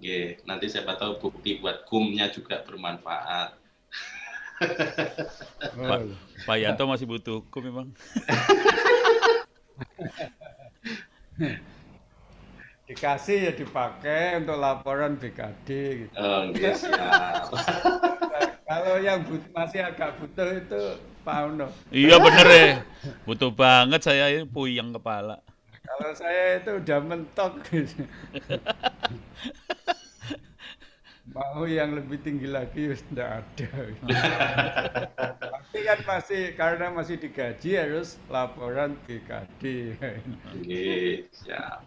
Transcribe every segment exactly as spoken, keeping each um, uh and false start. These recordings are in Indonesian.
Nggih, nanti siapa tahu bukti buat kumnya juga bermanfaat. Pak, Pak Yanto masih butuh hukum memang. Dikasih ya dipakai untuk laporan B K D gitu. Oh, nggih, siap. Kalau yang but, masih agak butuh itu Pak Uno. Iya bener ya, butuh banget saya ini puyeng kepala. Kalau saya itu udah mentok gitu. Mau yang lebih tinggi lagi sudah ada. Tapi kan masih karena masih digaji harus laporan B K D. Nggih, siap.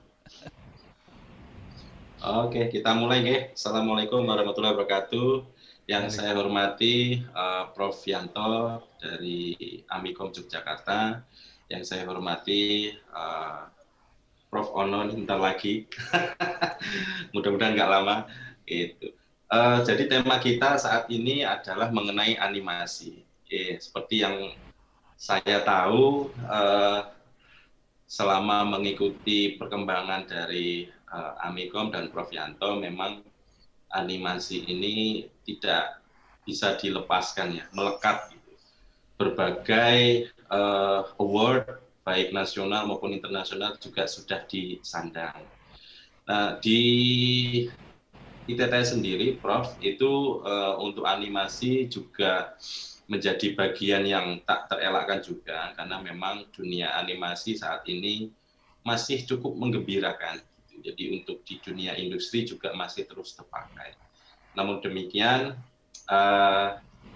Oke, kita mulai nggih. Assalamualaikum warahmatullahi wabarakatuh. Yang saya hormati uh, Profesor Yanto dari Amikom Yogyakarta. Yang saya hormati uh, Profesor Ono bentar lagi. Mudah-mudahan nggak lama. Itu. Uh, jadi tema kita saat ini adalah mengenai animasi. Eh, seperti yang saya tahu, uh, selama mengikuti perkembangan dari uh, Amikom dan Profesor Yanto, memang animasi ini tidak bisa dilepaskan ya, melekat gitu. Berbagai uh, award baik nasional maupun internasional juga sudah disandang. Nah, di I T T sendiri, Prof, itu uh, untuk animasi juga menjadi bagian yang tak terelakkan juga, karena memang dunia animasi saat ini masih cukup menggembirakan. Jadi untuk di dunia industri juga masih terus terpakai. Namun demikian, uh,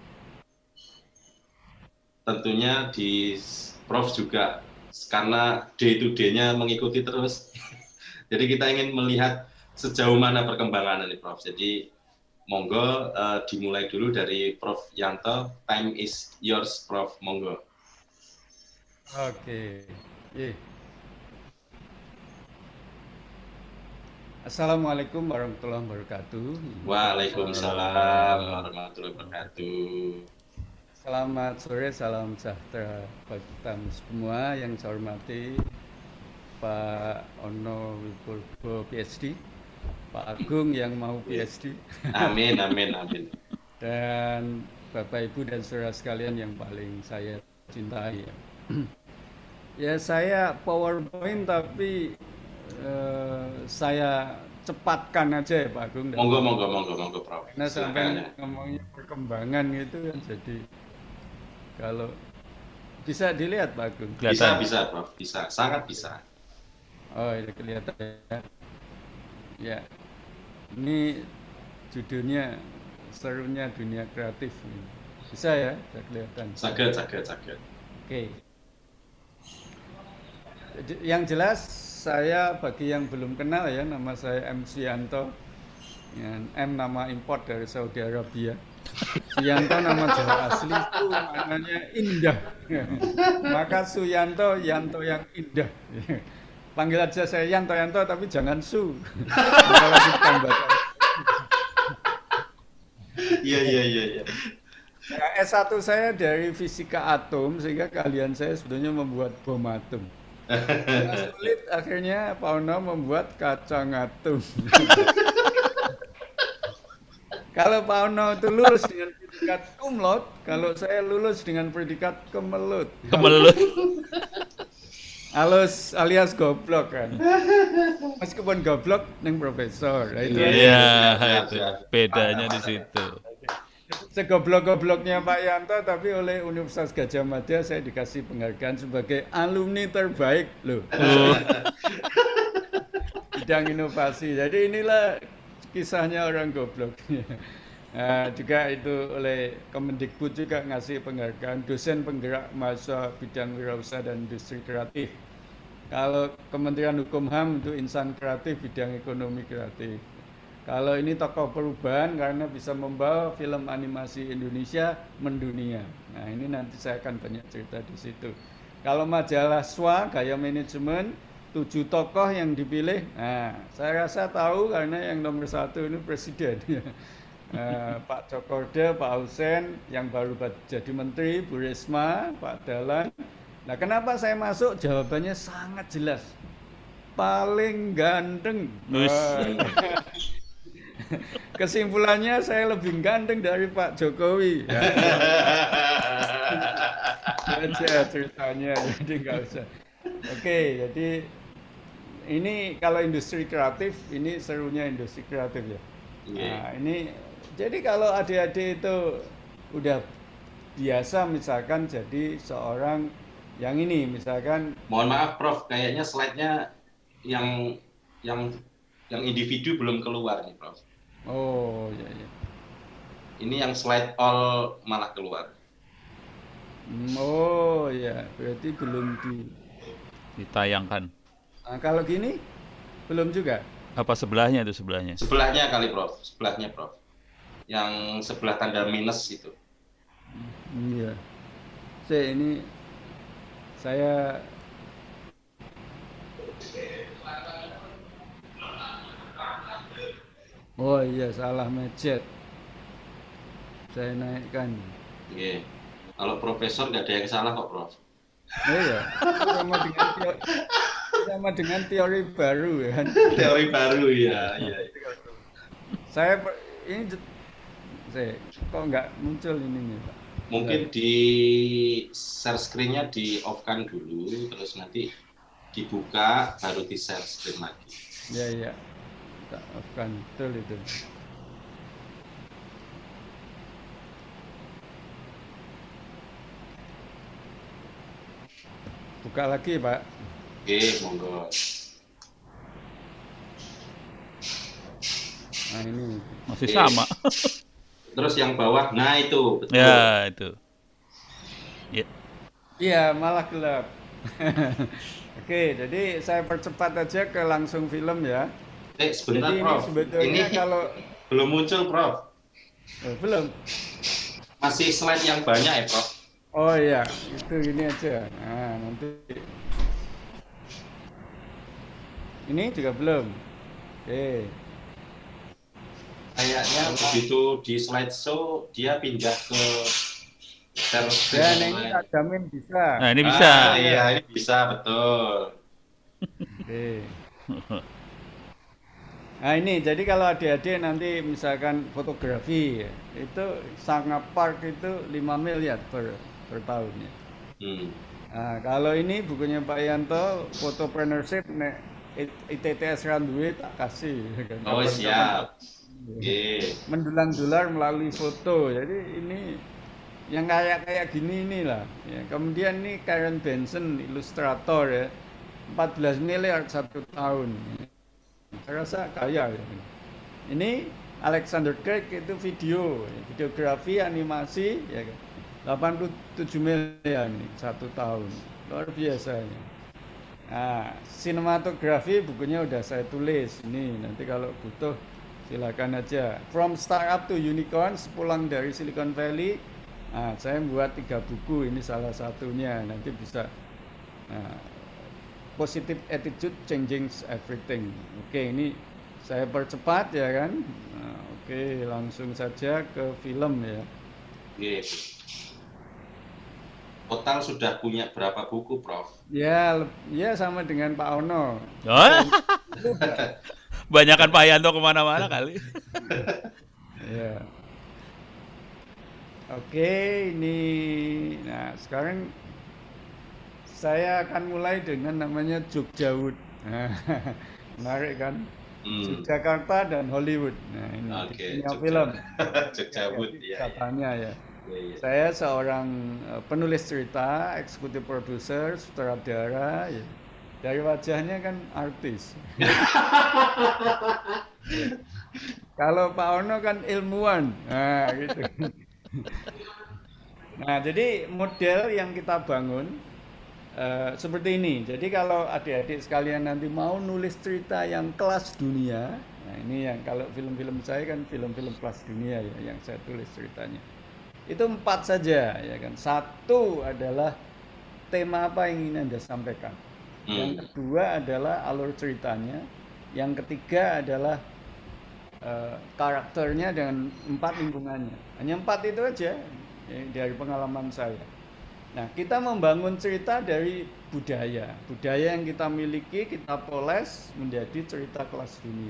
tentunya di Prof juga karena day to day-nya mengikuti terus. Jadi kita ingin melihat sejauh mana perkembangan ini, Prof. Jadi monggo uh, dimulai dulu dari Profesor Yanto. Time is yours, Prof. Monggo. Oke. Yeah. Assalamualaikum warahmatullahi wabarakatuh. Waalaikumsalam warahmatullahi wabarakatuh. Selamat sore, salam sejahtera bagi kita semua. Yang saya hormati Pak Ono Wipurbo P H D, Pak Agung yang mau P H D. Amin, amin, amin. Dan Bapak Ibu dan saudara sekalian yang paling saya cintai. Ya saya PowerPoint tapi Uh, saya cepatkan aja ya Pak Agung. Monggo, monggo, monggo, monggo, Prof. Karena sampai ngomongnya perkembangan gitu kan, jadi kalau bisa dilihat Pak Agung. Bisa, bisa, Prof. Bisa, sangat bisa. Oh, ini kelihatan ya. Ya, ini judulnya serunya dunia kreatif. Bisa ya, bisa kelihatan. Saged, saged, saged. Oke. Yang jelas saya bagi yang belum kenal ya, nama saya M. Suyanto. M nama import dari Saudi Arabia. Suyanto nama Jawa asli itu maknanya indah. Maka Suyanto, Yanto yang indah. Panggil aja saya Yanto Yanto tapi jangan Su. Kalau ditambah. Iya iya iya iya. Ya, S satu saya dari fisika atom sehingga keahlian saya sebetulnya membuat bom atom. Nah, sulit akhirnya Pak Ono membuat kacang atom. Kalau Pak Ono itu lulus dengan predikat cum laude, kalau saya lulus dengan predikat kemelut. Kemelut. Alias, alias goblok kan. Meskipun goblok neng profesor. Nah, itu iya, itu bedanya di situ. Segoblok-gobloknya Pak Yanto, tapi oleh Universitas Gadjah Mada saya dikasih penghargaan sebagai alumni terbaik loh. Oh. Bidang inovasi. Jadi inilah kisahnya orang goblok. Nah, juga itu oleh Kemendikbud juga ngasih penghargaan dosen penggerak mahasiswa bidang wirausaha dan industri kreatif. Kalau Kementerian Hukum H A M itu insan kreatif bidang ekonomi kreatif. Kalau ini tokoh perubahan karena bisa membawa film animasi Indonesia mendunia. Nah, ini nanti saya akan banyak cerita di situ. Kalau majalah S W A gaya manajemen tujuh tokoh yang dipilih. Nah, saya rasa tahu karena yang nomor satu ini presiden. Uh, Pak Cokorde, Pak Hussein, yang baru jadi menteri, Bu Risma, Pak Dahlan. Nah, kenapa saya masuk? Jawabannya sangat jelas. Paling ganteng. kesimpulannya saya lebih ganteng dari Pak Jokowi. Ya, aja ceritanya, jadi nggak usah. Oke, jadi ini kalau industri kreatif, ini serunya industri kreatif ya. Nah, ini jadi kalau adik-adik itu udah biasa misalkan jadi seorang yang ini misalkan. Mohon maaf Prof, kayaknya slide-nya yang yang yang individu belum keluar nih Prof. Oh ya ya. Ini yang slide all malah keluar. Oh ya, berarti belum di ditayangkan. Nah, kalau gini belum juga. Apa sebelahnya itu sebelahnya? Sebelahnya kali Prof, sebelahnya Prof. Yang sebelah tanda minus itu. Iya. Saya ini saya Oh iya, salah mejet. Saya naikkan. Iya. Kalau profesor nggak ada yang salah kok Prof. Oh iya, sama dengan teori, sama dengan teori baru ya kan. Teori baru ya. Iya. Saya ini saya kok nggak muncul ini nih Pak. Mungkin di share screen-nya di off-kan dulu, terus nanti dibuka, baru di share screen lagi. Ya, ya. Tak off-kan, betul itu. Buka lagi, Pak. Oke, monggo. Nah, ini. Masih Oke. sama. Terus yang bawah, nah itu, betul. Ya, itu. Iya, ya, malah gelap. Oke, jadi saya percepat aja ke langsung film ya. Eh, sebentar, jadi Prof. Ini sebetulnya ini kalau belum muncul, Prof. Oh, belum. Masih slide yang banyak ya, Prof. Oh iya, itu gini aja. Nah, nanti ini juga belum. Oke. Kayaknya begitu di slideshow dia pindah ke share screen. Ya, nah ini tak jamin bisa. Nah, ini bisa. Ah, iya, ini bisa, betul. Oke. Nah ini, jadi kalau adik-adik nanti misalkan fotografi, itu Sanga Park itu lima miliar per, per tahun ya. Hmm. Nah, kalau ini bukunya Pak Yanto, Photopreneurship, nek I T T S Randuwe tak kasih. Oh siap. Oke. Mendulang-dular melalui foto, jadi ini yang kayak kayak gini inilah. Ya. Kemudian ini Karen Benson, ilustrator ya, empat belas miliar satu tahun. Saya rasa kaya ya. Ini Alexander Craig itu video, videografi, animasi, ya kan. delapan puluh tujuh miliar nih satu tahun, luar biasa ya. Nah, sinematografi bukunya udah saya tulis ini, nanti kalau butuh silakan aja. From Startup to Unicorn, sepulang dari Silicon Valley. Nah, saya buat tiga buku, ini salah satunya, nanti bisa. Nah, Positive Attitude Changing Everything. Oke, ini saya percepat ya kan. Nah, oke, langsung saja ke film ya. Yes. Total sudah punya berapa buku, Prof? Ya, ya sama dengan Pak Ono. Oh? Banyakan Pak Yanto kemana-mana kali. Ya. Oke, ini. Nah, sekarang saya akan mulai dengan namanya Jogjawood. Nah, menarik kan? Hmm. Yogyakarta dan Hollywood. Nah, ini okay, Jogja. Film. Jogjawood, ya. Katanya ya. Ya, ya. Saya seorang uh, penulis cerita, eksekutif produser, sutradara. Ya. Dari wajahnya kan artis. Kalau Pak Ono kan ilmuwan. Nah, gitu. Nah, jadi model yang kita bangun Uh, seperti ini. Jadi kalau adik-adik sekalian nanti mau nulis cerita yang kelas dunia, nah ini yang kalau film-film saya kan film-film kelas dunia ya yang saya tulis ceritanya. Itu empat saja ya kan. Satu adalah tema apa yang ingin Anda sampaikan. Hmm. Yang kedua adalah alur ceritanya. Yang ketiga adalah uh, karakternya dan empat lingkungannya. Hanya empat itu aja ya, dari pengalaman saya. Nah, kita membangun cerita dari budaya. Budaya yang kita miliki, kita poles menjadi cerita kelas dunia.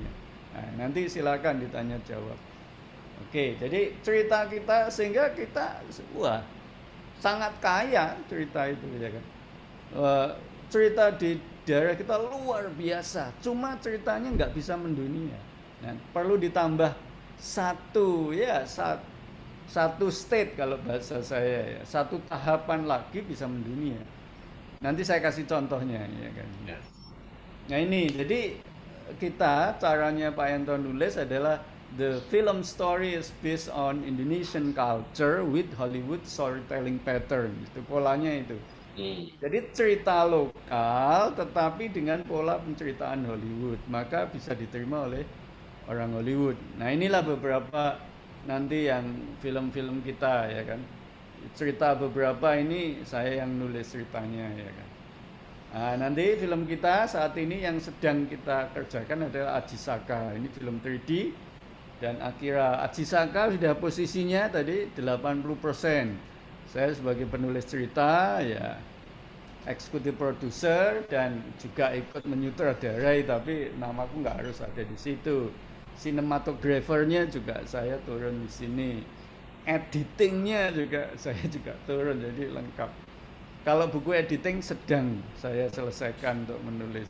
Nah, nanti silakan ditanya jawab. Oke, jadi cerita kita sehingga kita wah sangat kaya cerita itu ya kan. Uh, cerita di daerah kita luar biasa, cuma ceritanya nggak bisa mendunia. Nah, perlu ditambah satu ya satu, satu state kalau bahasa saya ya, satu tahapan lagi bisa mendunia. Nanti saya kasih contohnya ya kan. Yes. Nah ini jadi kita caranya Pak Yanto nulis adalah the film story is based on Indonesian culture with Hollywood storytelling pattern. Itu polanya itu. Hmm. Jadi cerita lokal tetapi dengan pola penceritaan Hollywood, maka bisa diterima oleh orang Hollywood. Nah inilah beberapa nanti yang film-film kita ya kan. Cerita beberapa ini saya yang nulis ceritanya ya kan. Nah, nanti film kita saat ini yang sedang kita kerjakan adalah Ajisaka. Ini film tiga D dan Akira. Ajisaka sudah posisinya tadi delapan puluh persen. Saya sebagai penulis cerita ya eksekutif produser dan juga ikut menyutradarai, tapi namaku nggak harus ada di situ. Sinematografernya juga saya turun di sini, editingnya juga saya juga turun, jadi lengkap. Kalau buku editing sedang saya selesaikan untuk menulis.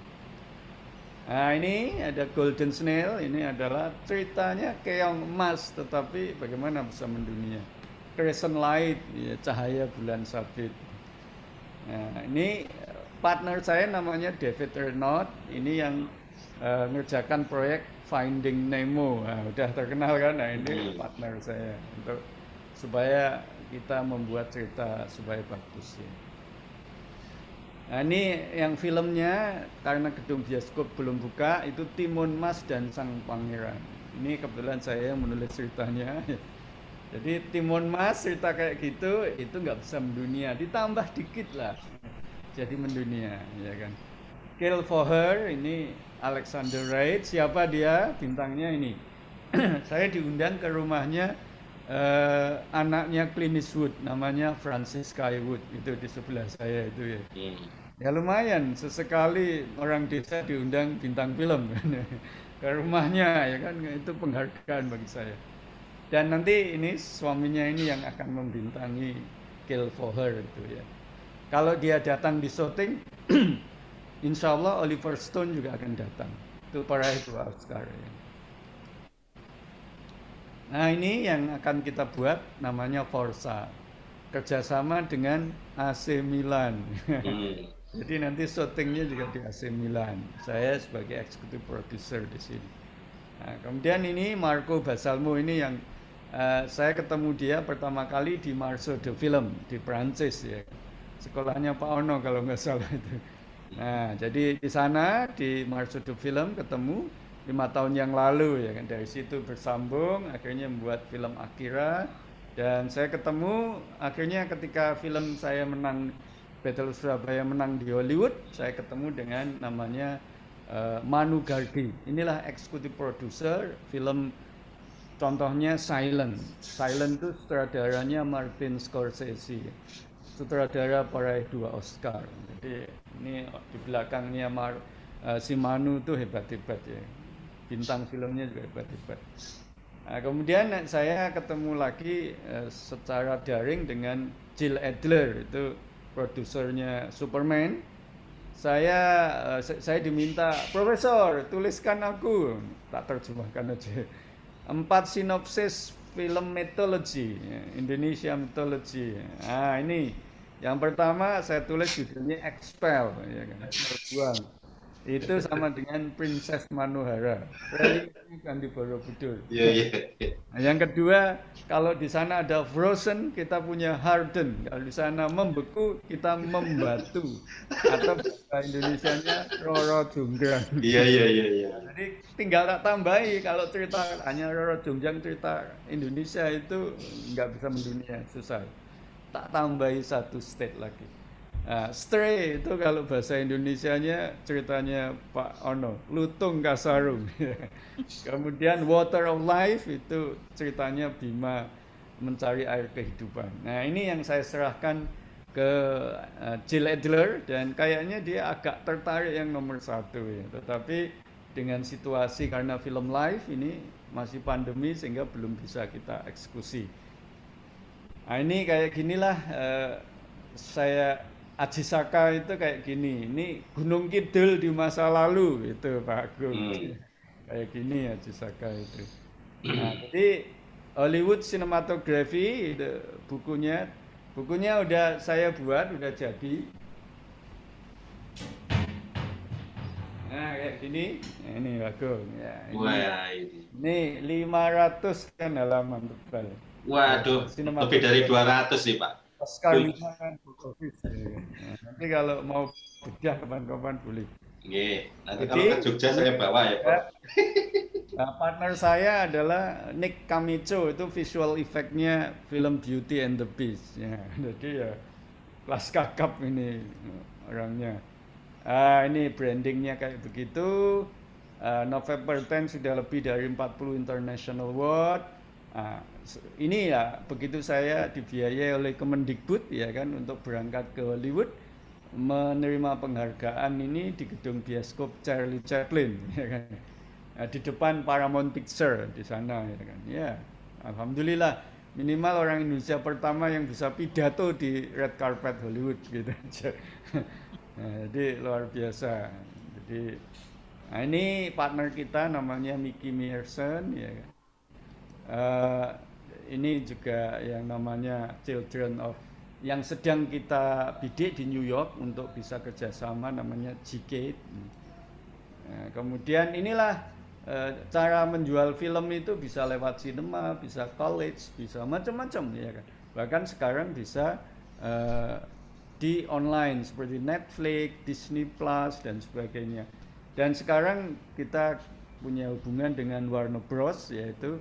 Nah ini ada Golden Snail, ini adalah ceritanya keong emas, tetapi bagaimana bisa mendunia. Crescent Light, ya, cahaya bulan sabit. Nah ini partner saya namanya David Renaud, ini yang uh, ngerjakan proyek Finding Nemo. Nah, udah terkenal kan? Nah ini partner saya untuk supaya kita membuat cerita supaya bagus ya. Nah ini yang filmnya karena gedung bioskop belum buka, itu Timun Mas dan Sang Pangeran. Ini kebetulan saya yang menulis ceritanya. Jadi Timun Mas cerita kayak gitu itu nggak bisa mendunia, ditambah dikit lah jadi mendunia ya kan. Kill for Her ini Alexander Wright, siapa dia? Bintangnya ini. Saya diundang ke rumahnya uh, anaknya Clint Eastwood, namanya Francis Skywood, itu di sebelah saya itu ya. Hmm. Ya lumayan, sesekali orang desa diundang bintang film ke rumahnya ya kan, itu penghargaan bagi saya. Dan nanti ini suaminya ini yang akan membintangi Kill for Her itu ya. Kalau dia datang di syuting, insya Allah Oliver Stone juga akan datang. Itu para itu Oscar ya. Nah ini yang akan kita buat namanya Forza, kerjasama dengan A C Milan. Hmm. Jadi nanti syutingnya juga di A C Milan. Saya sebagai eksekutif produser di sini. Nah, kemudian ini Marco Basalmo ini yang uh, saya ketemu dia pertama kali di Marceau de Film di Prancis ya. Sekolahnya Pak Ono kalau nggak salah itu. Nah, jadi di sana di Marceau de Film ketemu lima tahun yang lalu ya kan, dari situ bersambung akhirnya membuat film Akira, dan saya ketemu akhirnya ketika film saya menang Battle Surabaya menang di Hollywood, saya ketemu dengan namanya uh, Manu Gargi. Inilah eksekutif produser film contohnya Silent. Silent itu sutradaranya Martin Scorsese. Sutradara peraih dua Oscar. Jadi ini di belakangnya Mar, uh, si Manu tuh hebat-hebat ya. Bintang filmnya juga hebat-hebat. Nah, kemudian saya ketemu lagi uh, secara daring dengan Jill Adler, itu produsernya Superman. Saya uh, saya diminta, Profesor tuliskan aku, tak terjemahkan aja, empat sinopsis film mythology, Indonesia mythology. Nah ini yang pertama saya tulis judulnya Expel, ya kan? Buang. Itu sama dengan Princess Manohara, Candi Borobudur. Iya iya. Nah, yang kedua, kalau di sana ada Frozen, kita punya Harden. Kalau di sana membeku, kita membatu. Atau bahasa Indonesianya Roro Jonggrang. Iya iya iya iya. Jadi tinggal tak tambahi, kalau cerita hanya Roro Jonggrang, cerita Indonesia itu nggak bisa mendunia, susah. Tak tambahi satu state lagi. Nah, Stray itu kalau bahasa Indonesianya ceritanya Pak Ono, Lutung Kasarung. Kemudian Water of Life itu ceritanya Bima mencari air kehidupan. Nah ini yang saya serahkan ke uh, Jill Adler, dan kayaknya dia agak tertarik yang nomor satu ya. Tetapi dengan situasi karena film live ini masih pandemi sehingga belum bisa kita eksekusi. Nah ini kayak ginilah eh, saya Aji Saka itu kayak gini. Ini Gunung Kidul di masa lalu itu Pak Agung. Hmm. Kayak gini Aji Saka itu. Nah, jadi Hollywood Cinematography itu bukunya bukunya udah saya buat, udah jadi. Nah, kayak gini. Nah, ini Pak Agung ya. Ini, Wah, ini. ini lima ratus kan halaman tebal. Waduh, lebih dari dua ratus sih, Pak. Oscar lima kan box office. Nah, nanti kalau mau bedah kapan-kapan boleh. Nggih, nanti Jadi, kalau ke Jogja saya bawa ya, Pak. Nah, partner saya adalah Nick Camicho, itu visual effect-nya film Beauty and the Beast. Ya, jadi ya kelas kakap ini orangnya. Ah, ini brandingnya kayak begitu. Ah, November tenth sudah lebih dari empat puluh international award. Ah, ini ya begitu saya dibiayai oleh Kemendikbud ya kan untuk berangkat ke Hollywood menerima penghargaan ini di gedung bioskop Charlie Chaplin ya kan. Nah, di depan Paramount Picture di sana ya kan. Ya, alhamdulillah minimal orang Indonesia pertama yang bisa pidato di red carpet Hollywood gitu aja. Nah, jadi luar biasa. Jadi nah ini partner kita namanya Mickey Mierson ya kan. Uh, ini juga yang namanya Children of yang sedang kita bidik di New York untuk bisa kerjasama namanya G K. Nah, kemudian inilah uh, cara menjual film itu bisa lewat sinema, bisa college, bisa macam-macam ya kan. Bahkan sekarang bisa uh, di online seperti Netflix, Disney Plus dan sebagainya. Dan sekarang kita punya hubungan dengan Warner Bros yaitu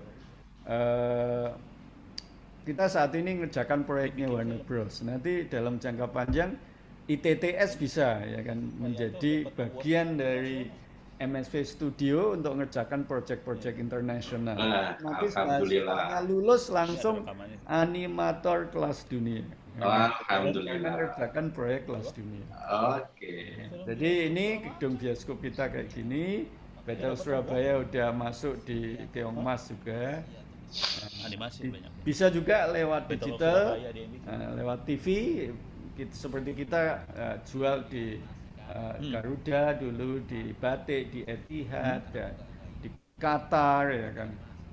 Uh, kita saat ini ngerjakan proyeknya Warner Bros. Nanti dalam jangka panjang I T T S bisa ya kan menjadi bagian dari M S V Studio untuk ngerjakan proyek-proyek internasional. Nah, Nanti alhamdulillah. lulus langsung animator kelas dunia. Alhamdulillah. Ngerjakan proyek kelas dunia. Oke. Jadi ini gedung bioskop kita kayak gini. Battle Surabaya udah masuk di Keongmas juga. Animasi banyak. Bisa juga lewat digital, uh, lewat T V, kita, seperti kita uh, jual di uh, Garuda dulu, di Batik, di Etihad, hmm. dan di Qatar, ya kan.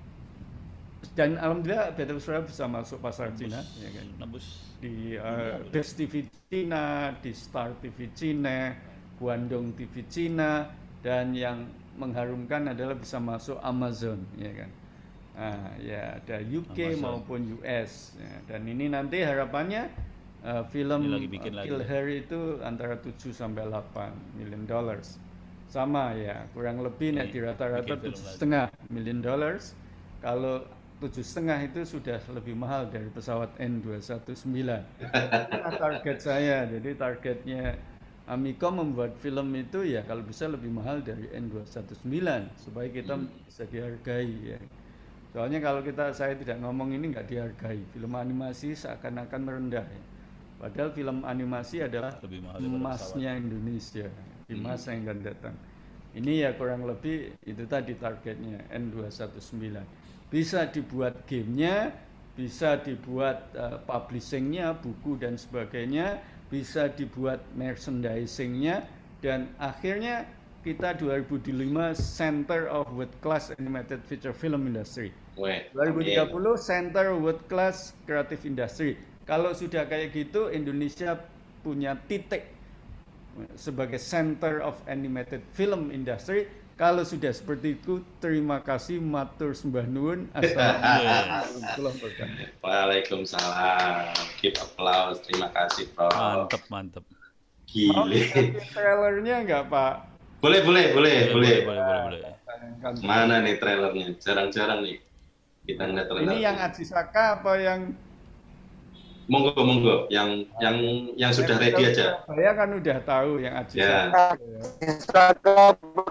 Dan alhamdulillah Battle Surabaya bisa masuk pasar Cina, ya kan. Di uh, Best T V Cina, di Star T V Cina, Guangdong T V Cina, dan yang mengharumkan adalah bisa masuk Amazon, ya kan. Nah, ya ada U K Amazon maupun U S ya. Dan ini nanti harapannya uh, film uh, Kill Harry itu antara tujuh sampai delapan million dollars sama ya kurang lebih nih di rata-rata tujuh setengah million dollars. Kalau tujuh setengah itu sudah lebih mahal dari pesawat N dua ratus sembilan belas. Nah, target saya jadi targetnya Amikom membuat film itu ya kalau bisa lebih mahal dari N dua ratus sembilan supaya kita hmm. bisa dihargai ya. Soalnya kalau kita saya tidak ngomong ini nggak dihargai. Film animasi seakan-akan merendah ya. Padahal film animasi adalah emasnya Indonesia di masa yang akan datang. Ini ya kurang lebih itu tadi targetnya N dua ratus sembilan. Bisa dibuat gamenya, bisa dibuat uh, publishingnya, buku dan sebagainya, bisa dibuat merchandisingnya, dan akhirnya kita dua ribu lima Center of World Class Animated Feature Film Industry. dua ribu tiga puluh Center World Class Creative Industry. Kalau sudah kayak gitu, Indonesia punya titik sebagai Center of Animated Film Industry. Kalau sudah seperti itu, terima kasih, matur sembah nuwun. Assalamualaikum. Waalaikumsalam. Keep applause. Terima kasih, Prof. Mantep, mantep. Gile. Trailernya enggak, Pak? Boleh, boleh, boleh, boleh. Boleh, boleh, boleh. Mana nih trailernya? Jarang-jarang nih kita ngeliat trailer. Ini yang Aji Saka apa yang Monggo, monggo, yang yang yang sudah ready aja. Saya kan udah tahu yang Aji ya. Saka.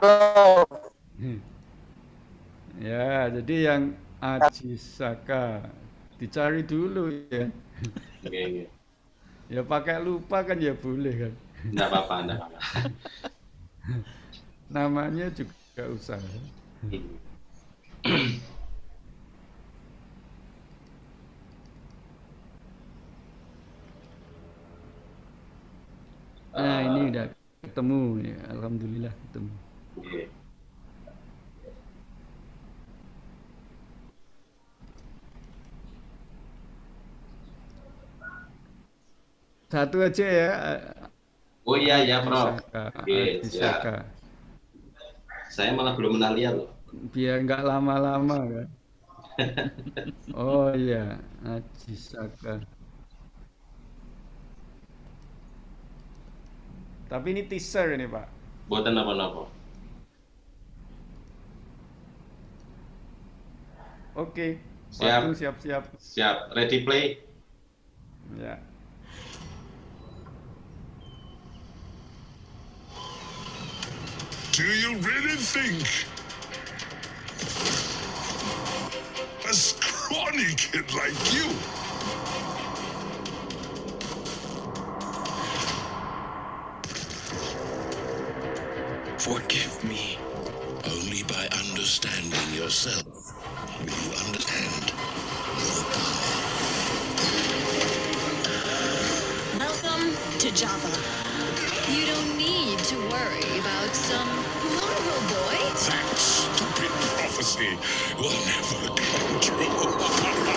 Ya, jadi yang Aji Saka dicari dulu ya. Oke, oke. Ya pakai lupa kan ya boleh kan. Enggak apa-apa, enggak apa-apa. Namanya juga Nggak usah. Nah, ini udah ketemu ya, alhamdulillah ketemu. Oke. Satu aja ya. Oh iya ya Prof. Adisaka, Oke, siap. Adisaka. Saya malah belum pernah lihat loh. Biar nggak lama-lama kan. Oh iya, Adisaka. Tapi ini teaser ini Pak. Buatan apa-apa. Oke. Siap. Waktu siap-siap. Siap. Ready play. Ya. Do you really think a scrawny kid like you forgive me? Only by understanding yourself will you understand your power. Welcome to Java. You don't need to worry about some Marvel boy. That stupid prophecy will never come true.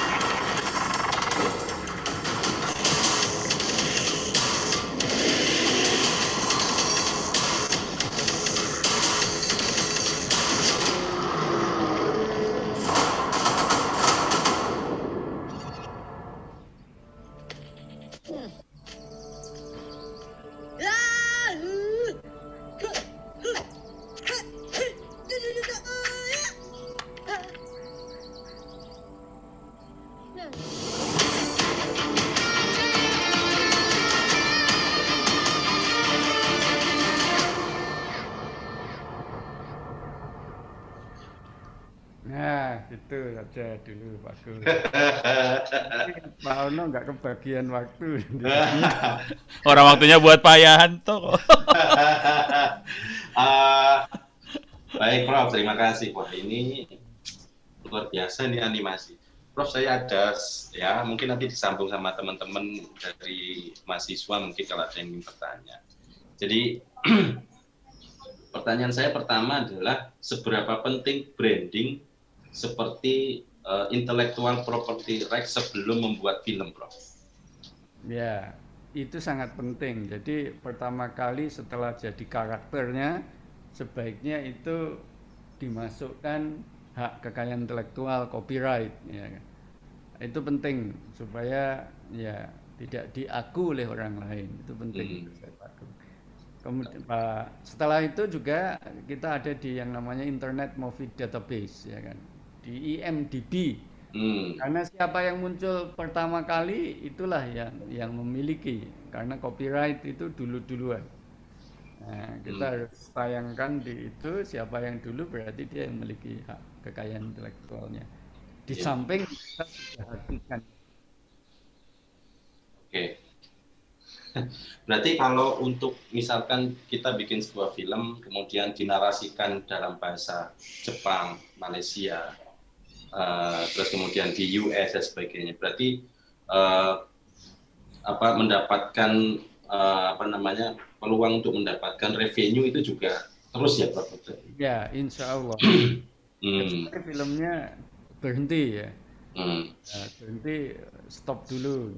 Nah, itu saja dulu Pak Gus. Pak Ono nggak kebagian waktu. Orang waktunya buat Pak Yanto kok. uh, baik Prof, terima kasih. Wah ini luar biasa nih animasi. Prof, saya ada ya, mungkin nanti disambung sama teman-teman dari mahasiswa mungkin kalau ada yang ingin bertanya. Jadi pertanyaan saya pertama adalah seberapa penting branding seperti uh, intellectual property rights sebelum membuat film, Prof? Ya, itu sangat penting. Jadi pertama kali setelah jadi karakternya, sebaiknya itu dimasukkan hak kekayaan intelektual, copyright, ya. Itu penting supaya ya tidak diaku oleh orang lain. Itu penting. Hmm. Kemudian Pak, setelah itu juga kita ada di yang namanya Internet Movie Database, ya kan, di I M D B. Hmm. Karena siapa yang muncul pertama kali itulah yang yang memiliki, karena copyright itu dulu-duluan. Nah, kita hmm. harus tayangkan di itu siapa yang dulu berarti dia yang memiliki hak kekayaan intelektualnya. Di yeah. samping kita perhatikan. Oke. Okay. Berarti kalau untuk misalkan kita bikin sebuah film kemudian dinarasikan dalam bahasa Jepang, Malaysia, uh, terus kemudian di U S dan sebagainya, berarti uh, apa mendapatkan uh, apa namanya peluang untuk mendapatkan revenue itu juga terus ya Pak? Ya, insya Allah. hmm. Filmnya berhenti ya, hmm. ya, berhenti stop dulu.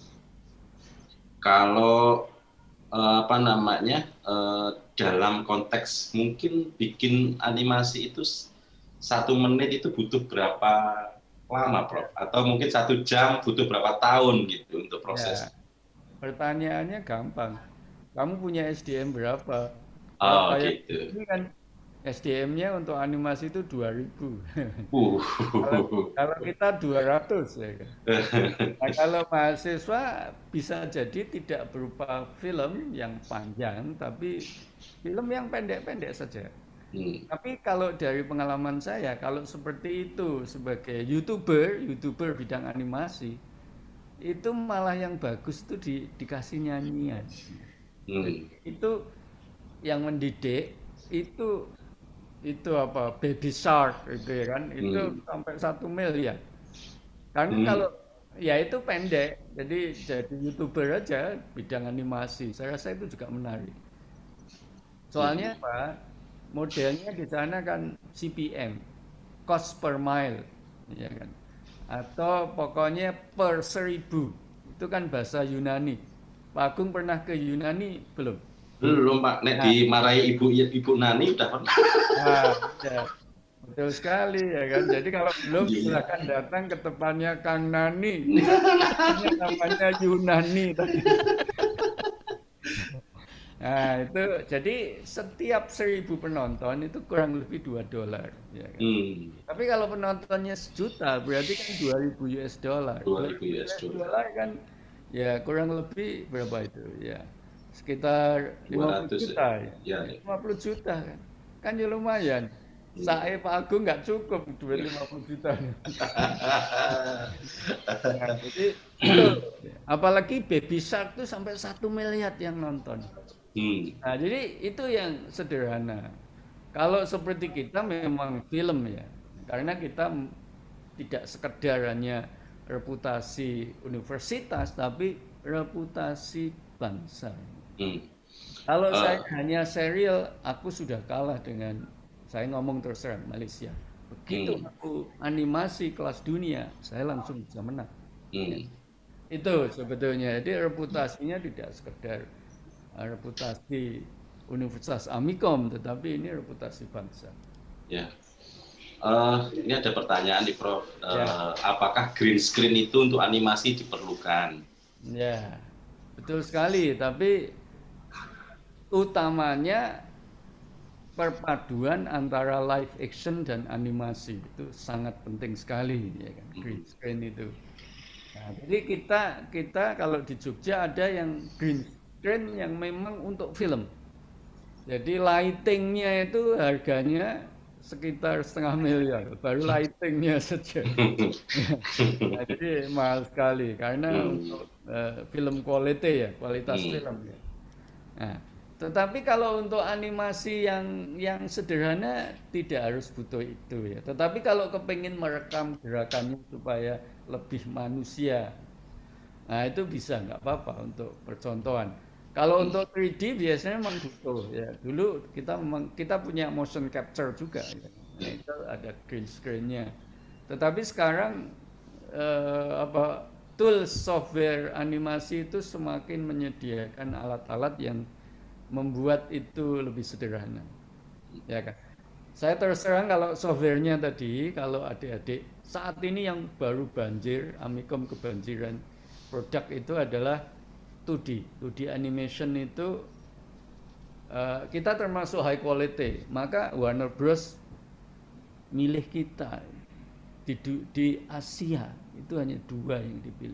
Kalau uh, apa namanya uh, dalam konteks mungkin bikin animasi itu satu menit itu butuh berapa lama, Prof? Atau mungkin satu jam butuh berapa tahun gitu untuk proses? Ya, pertanyaannya gampang. Kamu punya S D M berapa? Oh gitu. Ini kan S D M-nya untuk animasi itu dua ribu. Uh. kalau, kalau kita dua ratus ya kan. Nah, kalau mahasiswa bisa jadi tidak berupa film yang panjang, tapi film yang pendek-pendek saja. Hmm. Tapi kalau dari pengalaman saya, kalau seperti itu sebagai YouTuber, YouTuber bidang animasi, itu malah yang bagus itu di, dikasih nyanyian. Hmm. Itu yang mendidik itu itu apa Baby Shark itu ya kan, itu Hmm. sampai satu miliar. Karena Hmm. kalau ya itu pendek, jadi jadi YouTuber aja bidang animasi, saya rasa itu juga menarik. Soalnya Hmm. apa? Modelnya di sana kan C P M, cost per mile, ya kan? Atau pokoknya per seribu, itu kan bahasa Yunani. Pak Agung pernah ke Yunani belum? Belum Pak, nek Nah, dimarahi ibu ibu Nani udah pernah. nah, ya, betul sekali ya kan. Jadi kalau belum Iya. silakan datang ke tempatnya Kang Nani. Ini namanya Yunani tadi. Nah, itu jadi setiap seribu penonton itu kurang lebih dua dolar, ya kan. Hmm. Tapi kalau penontonnya sejuta, berarti kan dua ribu U S dollar. dua dua ribu ribu U S U S dollar. dollar kan ya kurang lebih berapa itu? Ya, sekitar lima puluh dua ratus juta ya. ya. Ya. lima puluh juta kan. Kan ya lumayan. Sae Pak Agung nggak cukup duit lima puluh juta. Nah, jadi itu apalagi Baby Shark tuh sampai satu miliar yang nonton. Hmm. Nah, jadi itu yang sederhana. Kalau seperti kita memang film ya, karena kita m- tidak sekedar hanya reputasi universitas, tapi reputasi bangsa. Hmm. Kalau Ah. saya hanya serial, aku sudah kalah dengan, saya ngomong terus terang, Malaysia. Begitu Hmm. aku animasi kelas dunia, saya langsung bisa menang. Hmm. Itu sebetulnya. Jadi reputasinya tidak sekedar uh, reputasi Universitas Amikom, tetapi ini reputasi bangsa. Ya. Eh, ini ada pertanyaan nih Prof. Eh, Ya. Apakah green screen itu untuk animasi diperlukan? Ya, betul sekali. Tapi utamanya perpaduan antara live action dan animasi itu sangat penting sekali, ya kan? Green screen itu. Nah, jadi kita kita kalau di Jogja ada yang green screen yang memang untuk film. Jadi lightingnya itu harganya sekitar setengah miliar, baru lightingnya saja. Nah, jadi mahal sekali karena Hmm. untuk eh, film quality ya, kualitas Hmm. film ya. Nah, tetapi kalau untuk animasi yang yang sederhana tidak harus butuh itu ya. Tetapi kalau kepingin merekam gerakannya supaya lebih manusia, nah itu bisa nggak apa-apa untuk percontohan. Kalau untuk tiga D biasanya memang butuh ya. Dulu kita memang kita punya motion capture juga, ya. Nah, itu ada green screen-nya. Tetapi sekarang eh, apa tools software animasi itu semakin menyediakan alat-alat yang membuat itu lebih sederhana, ya kan? Saya terus terang kalau softwarenya tadi, kalau adik-adik saat ini yang baru banjir, Amikom kebanjiran produk itu adalah dua D, dua D animation itu uh, kita termasuk high quality, maka Warner Bros milih kita di, di Asia itu hanya dua yang dipilih,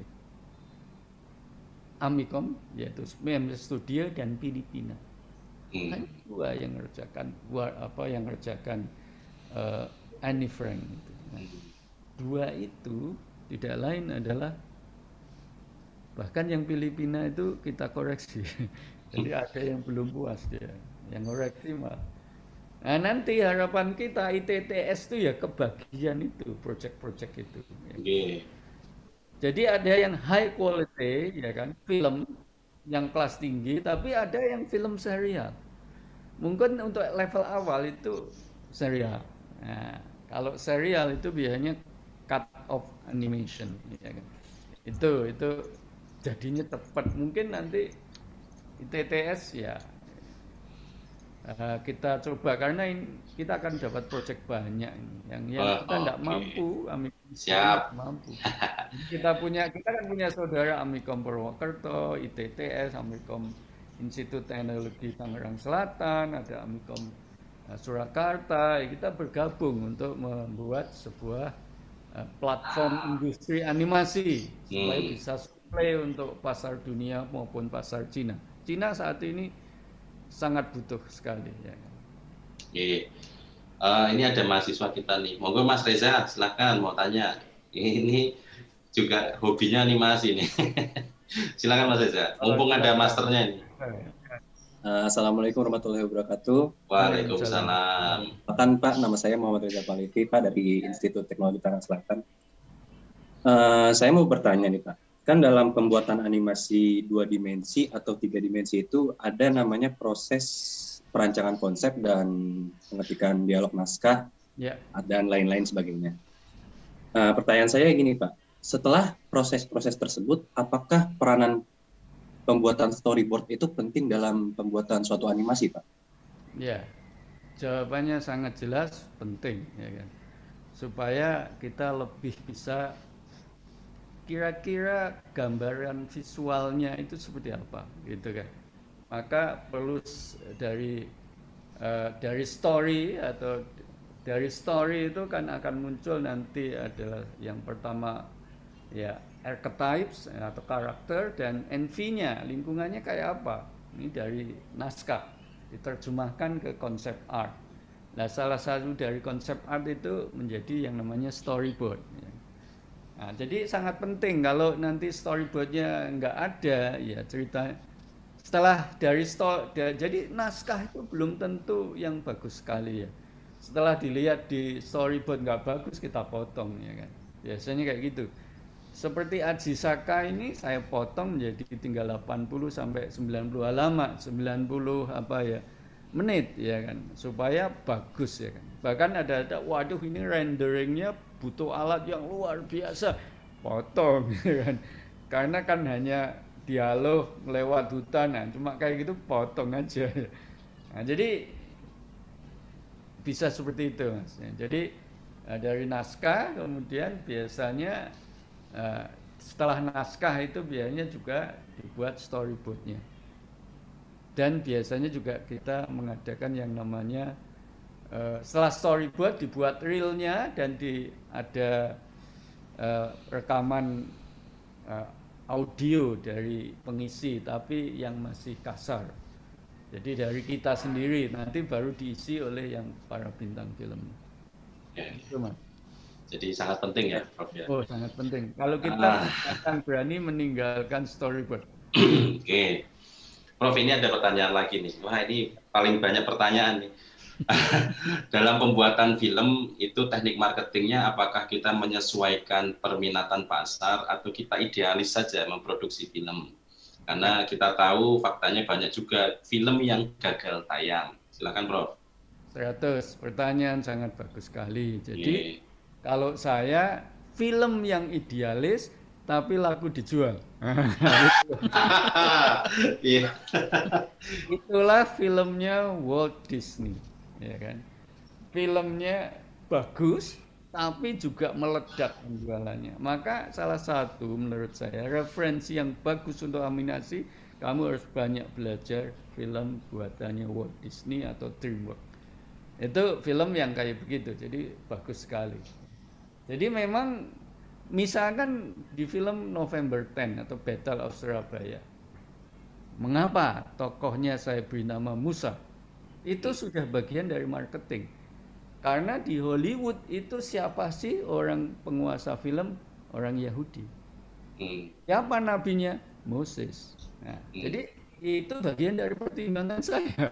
Amikom yaitu Mem Studio dan Filipina. Hmm. Hanya dua yang ngerjakan apa yang ngerjakan uh, Annie Frank itu. Nah, dua itu tidak lain adalah bahkan yang Filipina itu kita koreksi. Jadi ada yang belum puas dia, yang koreksi mah. Nah, nanti harapan kita I T T S itu ya kebagian itu, project-project itu. Okay. Jadi ada yang high quality ya kan, film yang kelas tinggi, tapi ada yang film serial. Mungkin untuk level awal itu serial. Nah, kalau serial itu biasanya cut off animation, ya kan. Itu itu jadinya tepat. Mungkin nanti I T T S ya uh, kita coba karena ini, kita akan dapat project banyak ini. Yang yang Oh, kita tidak okay. mampu, Amikom Siap. mampu. Kita punya kita kan punya saudara Amikom Purwokerto, I T T S, Amikom Institut Teknologi Tangerang Selatan, ada Amikom uh, Surakarta. Kita bergabung untuk membuat sebuah uh, platform industri animasi supaya Hmm. bisa supply untuk pasar dunia maupun pasar Cina. Cina saat ini sangat butuh sekali ya. Oke. Uh, ini ada mahasiswa kita nih. Monggo Mas Reza, silakan mau tanya. Ini juga hobinya animasi nih. Silakan Mas Reza. Mumpung ada masternya ini. Uh, Assalamualaikum warahmatullahi wabarakatuh. Waalaikumsalam. Perkenalkan Pak, nama saya Muhammad Reza Palifi, Pak, dari Institut Teknologi Tangerang Selatan. Uh, saya mau bertanya nih Pak, kan dalam pembuatan animasi dua dimensi atau tiga dimensi itu ada namanya proses perancangan konsep dan pengetikan dialog naskah, Ya. dan lain-lain sebagainya. Uh, pertanyaan saya gini Pak, setelah proses-proses tersebut, apakah peranan pembuatan storyboard itu penting dalam pembuatan suatu animasi, Pak? Ya, jawabannya sangat jelas penting, ya kan. Supaya kita lebih bisa kira-kira gambaran visualnya itu seperti apa, gitu kan. Maka perlu dari uh, dari story atau dari story itu kan akan muncul nanti adalah yang pertama ya archetypes atau karakter, dan N V-nya, lingkungannya kayak apa. Ini dari naskah diterjemahkan ke konsep art. Nah, salah satu dari konsep art itu menjadi yang namanya storyboard. Nah, jadi sangat penting kalau nanti storyboardnya nggak ada, ya cerita setelah dari sto, jadi naskah itu belum tentu yang bagus sekali ya. Setelah dilihat di storyboard nggak bagus, kita potong, ya kan. Biasanya kayak gitu. Seperti Aji Saka ini saya potong menjadi tinggal delapan puluh sampai sembilan puluh halaman, sembilan puluh apa ya menit, ya kan, supaya bagus, ya kan. Bahkan ada ada waduh ini renderingnya butuh alat yang luar biasa, potong, ya kan. Karena kan hanya dialog lewat hutan, nah, cuma kayak gitu potong aja. Nah, jadi bisa seperti itu, Mas. Jadi dari naskah kemudian biasanya Uh, setelah naskah itu biasanya juga dibuat storyboardnya, dan biasanya juga kita mengadakan yang namanya uh, setelah storyboard dibuat reelnya dan di ada uh, rekaman uh, audio dari pengisi tapi yang masih kasar, jadi dari kita sendiri, nanti baru diisi oleh yang para bintang film. Ya. Itu, Mas. Jadi sangat penting ya, Prof ya. Oh, sangat penting. Kalau kita Ah. akan berani meninggalkan storyboard. Oke, okay. Prof, ini ada pertanyaan lagi nih. Wah, ini paling banyak pertanyaan nih. Dalam pembuatan film itu teknik marketingnya apakah kita menyesuaikan perminatan pasar atau kita idealis saja memproduksi film? Karena kita tahu faktanya banyak juga film yang gagal tayang. Silakan, Prof. seratus pertanyaan sangat bagus sekali. Jadi Yeah. Kalau saya film yang idealis tapi laku dijual. Iya. Itulah filmnya Walt Disney, ya kan. Filmnya bagus tapi juga meledak penjualannya. Maka salah satu menurut saya referensi yang bagus untuk animasi, kamu harus banyak belajar film buatannya Walt Disney atau DreamWorks. Itu film yang kayak begitu, jadi bagus sekali. Jadi memang misalkan di film November tenth atau Battle of Surabaya, mengapa tokohnya saya beri nama Musa? Itu sudah bagian dari marketing. Karena di Hollywood itu siapa sih orang penguasa film? Orang Yahudi. Hmm. Siapa nabinya? Moses. Nah, Hmm. jadi itu bagian dari pertimbangan saya.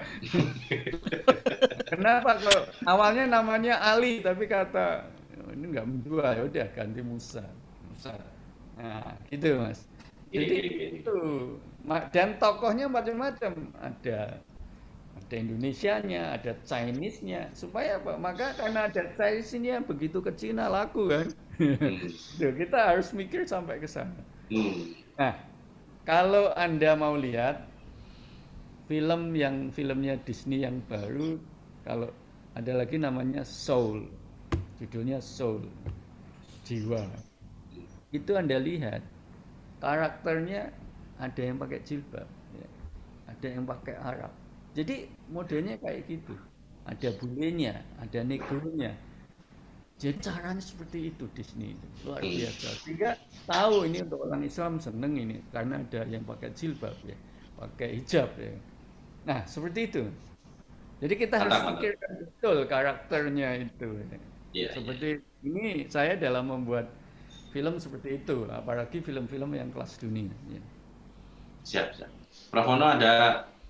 Kenapa kok awalnya namanya Ali tapi kata ini nggak menjual, ya udah ganti Musa. Musa. Nah, gitu Mas. Jadi itu, dan tokohnya macam-macam, ada ada Indonesianya, ada Chinese-nya, supaya apa? Maka karena ada Chinese-nya begitu ke Cina laku kan. Hmm. Duh, kita harus mikir sampai ke sana. Hmm. Nah, kalau Anda mau lihat film yang filmnya Disney yang baru, kalau ada lagi namanya Soul, judulnya Soul, jiwa. Itu Anda lihat karakternya ada yang pakai jilbab, ya. Ada yang pakai Arab. Jadi modelnya kayak gitu. Ada bulenya, ada negronya. Jadi caranya seperti itu Disney itu luar biasa. Sehingga tahu ini untuk orang Islam seneng ini karena ada yang pakai jilbab ya, pakai hijab ya. Nah seperti itu. Jadi kita harus pikirkan betul karakternya itu. Ya, seperti ya. Ini saya dalam membuat film seperti itu, apalagi film-film yang kelas dunia. Ya. Siap, siap. Prof Mono ada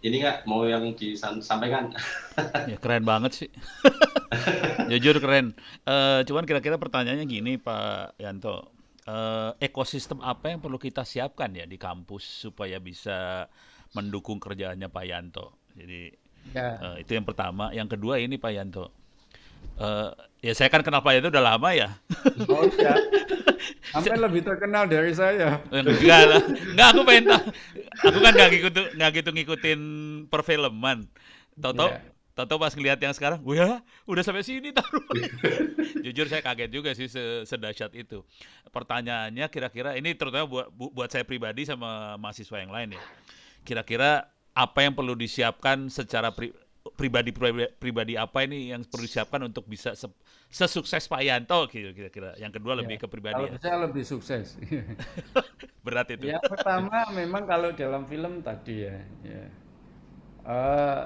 ini nggak mau yang disampaikan? Ya keren banget sih. Jujur keren. Eh, cuman kira-kira pertanyaannya gini Pak Yanto. Eh, ekosistem apa yang perlu kita siapkan ya di kampus supaya bisa mendukung kerjaannya Pak Yanto? Jadi Ya, eh, itu yang pertama. Yang kedua ini Pak Yanto. Eh, ya saya kan kenal Pak Yanto udah lama ya. oh ya, sampai lebih terkenal dari saya. Enggak lah, enggak aku pengen tahu. Aku kan nggak gitu nggak gitu ngikutin perfilman. Tahu-tahu Ya. tahu-tahu pas ngelihat yang sekarang, wah ya, udah sampai sini taruh. Jujur saya kaget juga sih se- sedahsyat itu. Pertanyaannya kira-kira ini terutama buat bu- buat saya pribadi sama mahasiswa yang lain ya. Kira-kira apa yang perlu disiapkan secara pri- pribadi pribadi pribadi apa ini yang perlu disiapkan untuk bisa se- sesukses Pak Yanto gitu kira-kira. Yang kedua lebih ke Kalau pribadi ya. saya lebih sukses. Berat itu. Yang pertama memang kalau dalam film tadi ya, ya. Eh,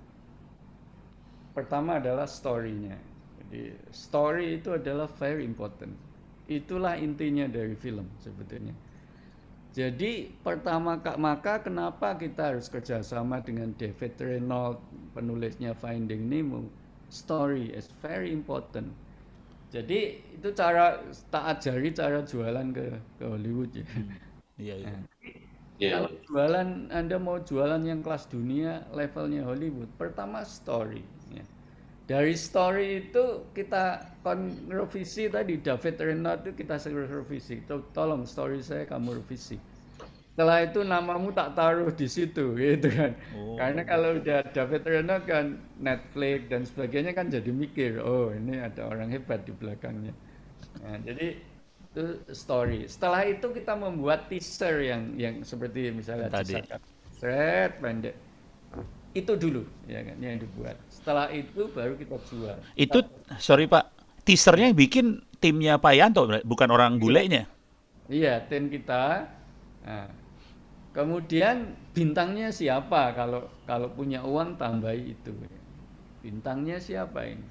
pertama adalah story-nya. Jadi story itu adalah very important. Itulah intinya dari film sebetulnya. Jadi pertama kak maka kenapa kita harus kerjasama dengan David Reynolds, penulisnya Finding Nemo? Story is very important. Jadi itu cara tak ajari cara jualan ke, ke Hollywood ya. Iya, iya. Ya, Kalau jualan Anda mau jualan yang kelas dunia levelnya Hollywood, pertama story. Ya. Dari story itu kita kon revisi tadi David Reynolds itu kita suruh revisi. Tuh, tolong story saya kamu revisi. Setelah itu namamu tak taruh di situ gitu kan. Oh. Karena kalau udah David Reynolds kan Netflix dan sebagainya kan jadi mikir, oh ini ada orang hebat di belakangnya. Nah, jadi itu story. Setelah itu kita membuat teaser yang yang seperti misalnya Tadi. desakan thread pendek. Itu dulu ya kan yang dibuat. Setelah itu baru kita jual. Itu sorry Pak, teasernya yang bikin timnya Pak Yanto bukan orang bulenya. Iya, tim kita. Nah, kemudian bintangnya siapa? Kalau kalau punya uang tambahi itu. Bintangnya siapa ini?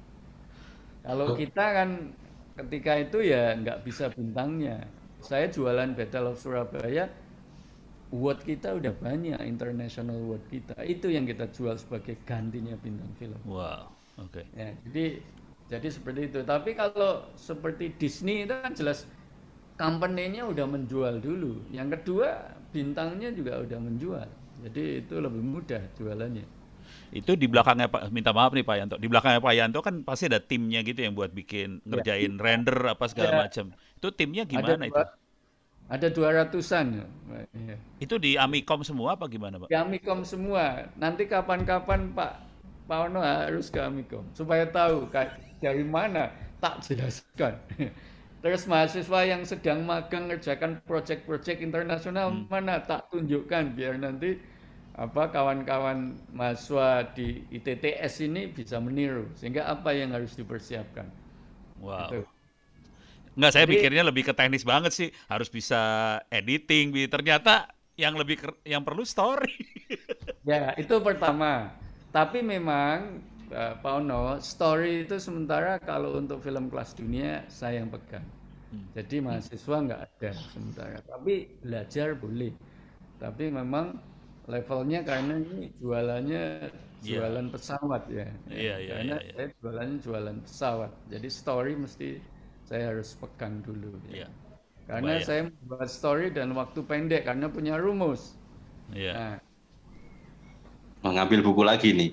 Kalau kita kan ketika itu ya nggak bisa bintangnya. Saya jualan Battle of Surabaya, award kita udah banyak, international award kita. Itu yang kita jual sebagai gantinya bintang film. Wow, oke. Ya, jadi jadi seperti itu. Tapi kalau seperti Disney itu kan jelas company-nya udah menjual dulu. Yang kedua, bintangnya juga udah menjual. Jadi itu lebih mudah jualannya. Itu di belakangnya Pak, minta maaf nih Pak Yanto. Di belakangnya Pak Yanto kan pasti ada timnya gitu yang buat bikin ngerjain render apa segala Ya. macam. Itu timnya Ada gimana itu? dua, ada dua ratusan. Ya. Itu di Amikom semua apa gimana Pak? Ke Amikom semua. Nanti kapan-kapan Pak Pak Ono harus ke Amikom supaya tahu kayak dari mana tak jelaskan. Terus mahasiswa yang sedang magang ngerjakan proyek-proyek internasional Hmm. mana tak tunjukkan biar nanti apa kawan-kawan mahasiswa di I T T S ini bisa meniru sehingga apa yang harus dipersiapkan. Wow. Gitu. Nggak, saya Jadi- pikirnya lebih ke teknis banget sih. Harus bisa editing. Bi. Ternyata yang lebih ker- yang perlu story. Ya, itu pertama. Tapi memang eh, Pak Ono, story itu sementara kalau untuk film kelas dunia saya yang pegang. Jadi mahasiswa nggak ada sementara. Tapi belajar boleh. Tapi memang levelnya karena ini jualannya Iya. jualan pesawat ya. Iya, iya, Karena iya, iya. saya jualannya jualan pesawat. Jadi story mesti saya harus pegang dulu. Iya. Ya. Karena Kebayang. saya membuat story dan waktu pendek karena punya rumus. Iya. Nah, mengambil buku lagi nih.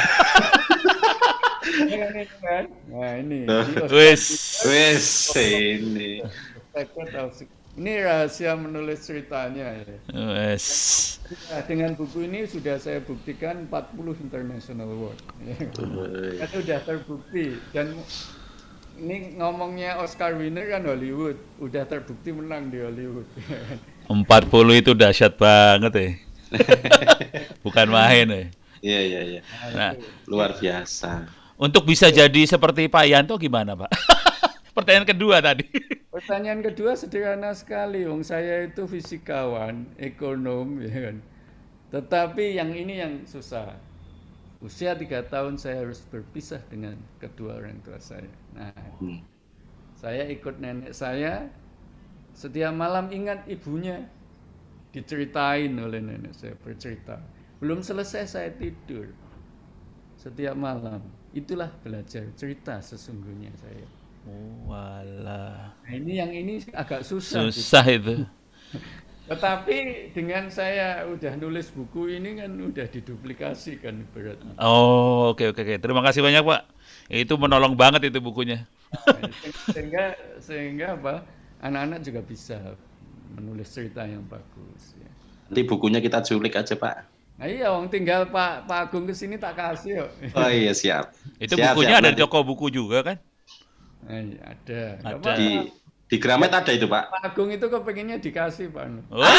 ini kan, ini kan. Nah ini. Di Wes. Wes, ini. Secret of Sec- Ini rahasia menulis ceritanya ya. Wes. Nah, dengan buku ini sudah saya buktikan empat puluh international award. Ya. Itu sudah terbukti dan ini ngomongnya Oscar winner kan Hollywood, udah terbukti menang di Hollywood. empat puluh itu dahsyat banget ya. Bukan main ya. Iya, iya, iya. Nah, Luar biasa. untuk bisa jadi seperti Pak Yanto gimana, Pak? Pertanyaan kedua tadi. Pertanyaan kedua sederhana sekali, wong saya itu fisikawan, ekonom, ya kan. Tetapi yang ini yang susah. Usia tiga tahun saya harus berpisah dengan kedua orang tua saya. Nah, Hmm. saya ikut nenek saya. Setiap malam ingat ibunya, diceritain oleh nenek saya bercerita. belum selesai saya tidur setiap malam. Itulah belajar cerita sesungguhnya saya. Oh, walah. Nah, ini yang ini agak susah. Susah gitu. itu. Tetapi dengan saya udah nulis buku ini kan udah diduplikasi kan beratnya. Oh, oke oke oke. Terima kasih banyak, Pak. Itu menolong banget itu bukunya. Nah, sehingga sehingga apa? Anak-anak juga bisa menulis cerita yang bagus ya. Nanti bukunya kita culik aja, Pak. Nah iya, Wong tinggal Pak Pak Agung kesini tak kasih yuk. Oh iya, siap. Itu Siap, bukunya siap, ada nanti. di toko buku juga kan? Nah, iya, ada. Nggak Ada. apa-apa. Di di Gramet ada itu, Pak. Pak Agung itu kepengennya dikasih Pak. Wah.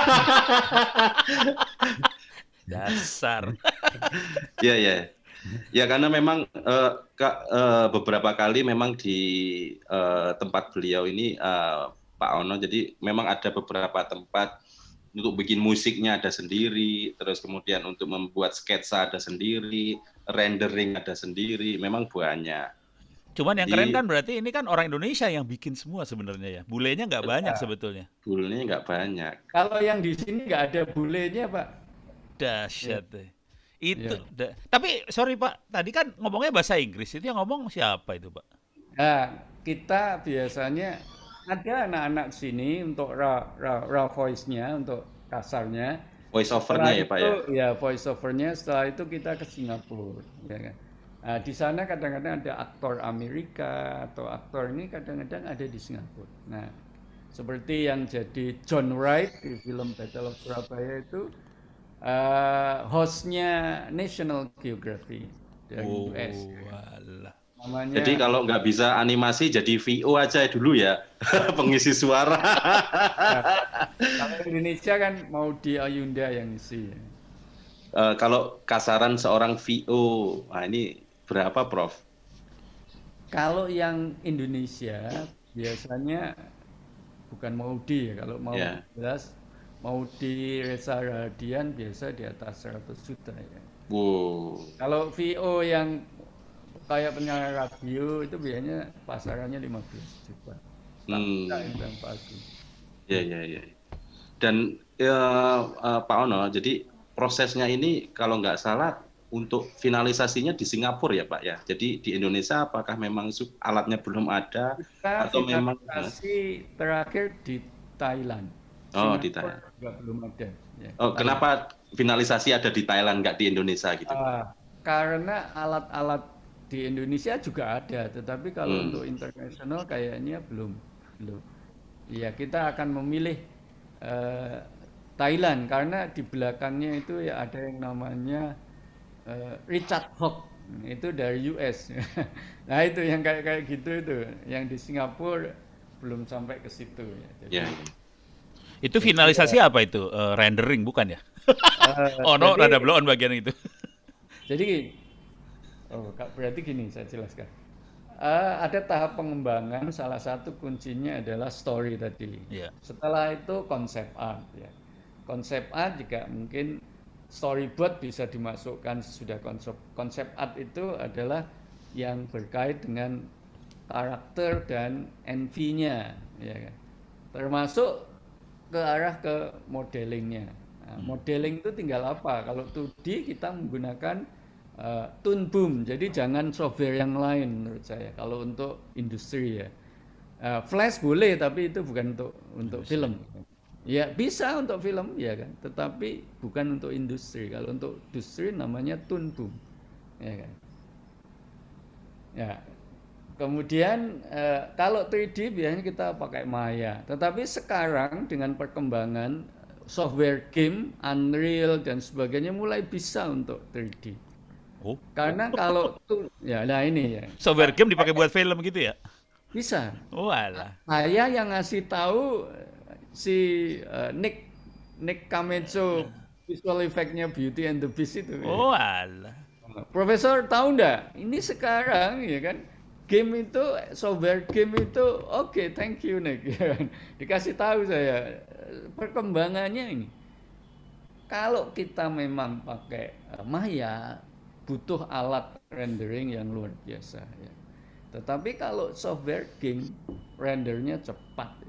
Dasar. Iya, iya. Ya karena memang eh, ka- eh, beberapa kali memang di eh, tempat beliau ini eh, Pak Ono, jadi memang ada beberapa tempat untuk bikin musiknya ada sendiri, terus kemudian untuk membuat sketsa ada sendiri, rendering ada sendiri, memang banyak. Cuman yang Jadi- keren kan berarti ini kan orang Indonesia yang bikin semua sebenarnya ya. Bulenya nggak banyak sebetulnya. Bulenya nggak banyak. Kalau yang di sini nggak ada bulenya Pak. Dahsyat deh. Itu Iya. da- tapi sorry Pak, tadi kan ngomongnya bahasa Inggris. Itu yang ngomong siapa itu, Pak? Nah, kita biasanya ada anak-anak sini untuk raw, raw, raw voice-nya, untuk kasarnya. Voice Setelah over-nya ya, Pak ya. itu, ya voice over-nya. Setelah itu kita ke Singapura, ya kan. Nah, di sana kadang-kadang ada aktor Amerika atau aktor ini kadang-kadang ada di Singapura. Nah, seperti yang jadi John Wright di film Battle of Surabaya itu eh, hostnya National Geographic dari U S. walah. Namanya Jadi kalau nggak bisa animasi jadi V O aja dulu ya, pengisi suara. kalau Indonesia kan mau di Ayunda yang isi. Eh, kalau kasaran seorang V O, nah ini berapa, Prof? Kalau yang Indonesia biasanya bukan Maudi ya, kalau mau Ya. jelas Maudi Reza Radian biasa di atas seratus juta ya. Wow. Kalau V O yang kayak penyiar radio itu biasanya pasarannya lima belas juta. Hmm. Nah, itu yang bagus. Ya, ya, ya. Dan ya, eh, Pak Ono, jadi prosesnya ini kalau nggak salah untuk finalisasinya di Singapura ya, Pak ya. Jadi di Indonesia apakah memang sub- alatnya belum ada Kita atau memang finalisasi terakhir di Thailand. Oh, di Singapura Thailand. juga belum ada. Ya. Oh, kenapa finalisasi ada di Thailand nggak di Indonesia gitu? Ah, karena alat-alat di Indonesia juga ada, tetapi kalau Hmm. untuk internasional kayaknya belum, belum. Ya kita akan memilih eh, Thailand karena di belakangnya itu ya ada yang namanya eh, Richard Hawk, itu dari U S. Nah itu yang kayak kayak gitu itu, yang di Singapura belum sampai ke situ ya. Jadi, Ya. Itu finalisasi apa itu? Eh, rendering bukan ya? eh, Oh no, jadi- rada blow on bagian itu. Jadi, oh, Kak, berarti gini saya jelaskan. Eh, ada tahap pengembangan, salah satu kuncinya adalah story tadi. Iya. Setelah itu konsep art ya. Konsep art juga mungkin storyboard bisa dimasukkan sudah konsep konsep art itu adalah yang berkait dengan karakter dan N V-nya ya kan. Termasuk ke arah ke modelingnya. Nah, modeling itu tinggal apa? Kalau dua D kita menggunakan uh, Toon Boom, jadi jangan software yang lain menurut saya. Kalau untuk industri ya, Uh, Flash boleh, tapi itu bukan untuk untuk film. Ya bisa untuk film ya kan, tetapi bukan untuk industri. Kalau untuk industri namanya Toon Boom, ya kan. Ya. Kemudian eh, kalau tiga D biasanya kita pakai Maya. Tetapi sekarang dengan perkembangan software game, Unreal dan sebagainya mulai bisa untuk tiga D. Oh, Karena kalau tuh ya nah ini ya software game dipakai buat film gitu ya? bisa. Oh alah. Saya yang ngasih tahu eh, si eh, Nick Nick Kamejo visual effect-nya Beauty and the Beast itu. Oh alah. Profesor tahu ndak? Ini sekarang ya kan game itu software game itu oke okay, thank you Nick. Dikasih tahu saya perkembangannya ini. Kalau kita memang pakai uh, Maya butuh alat rendering yang luar biasa ya. Tetapi kalau software game rendernya cepat ya.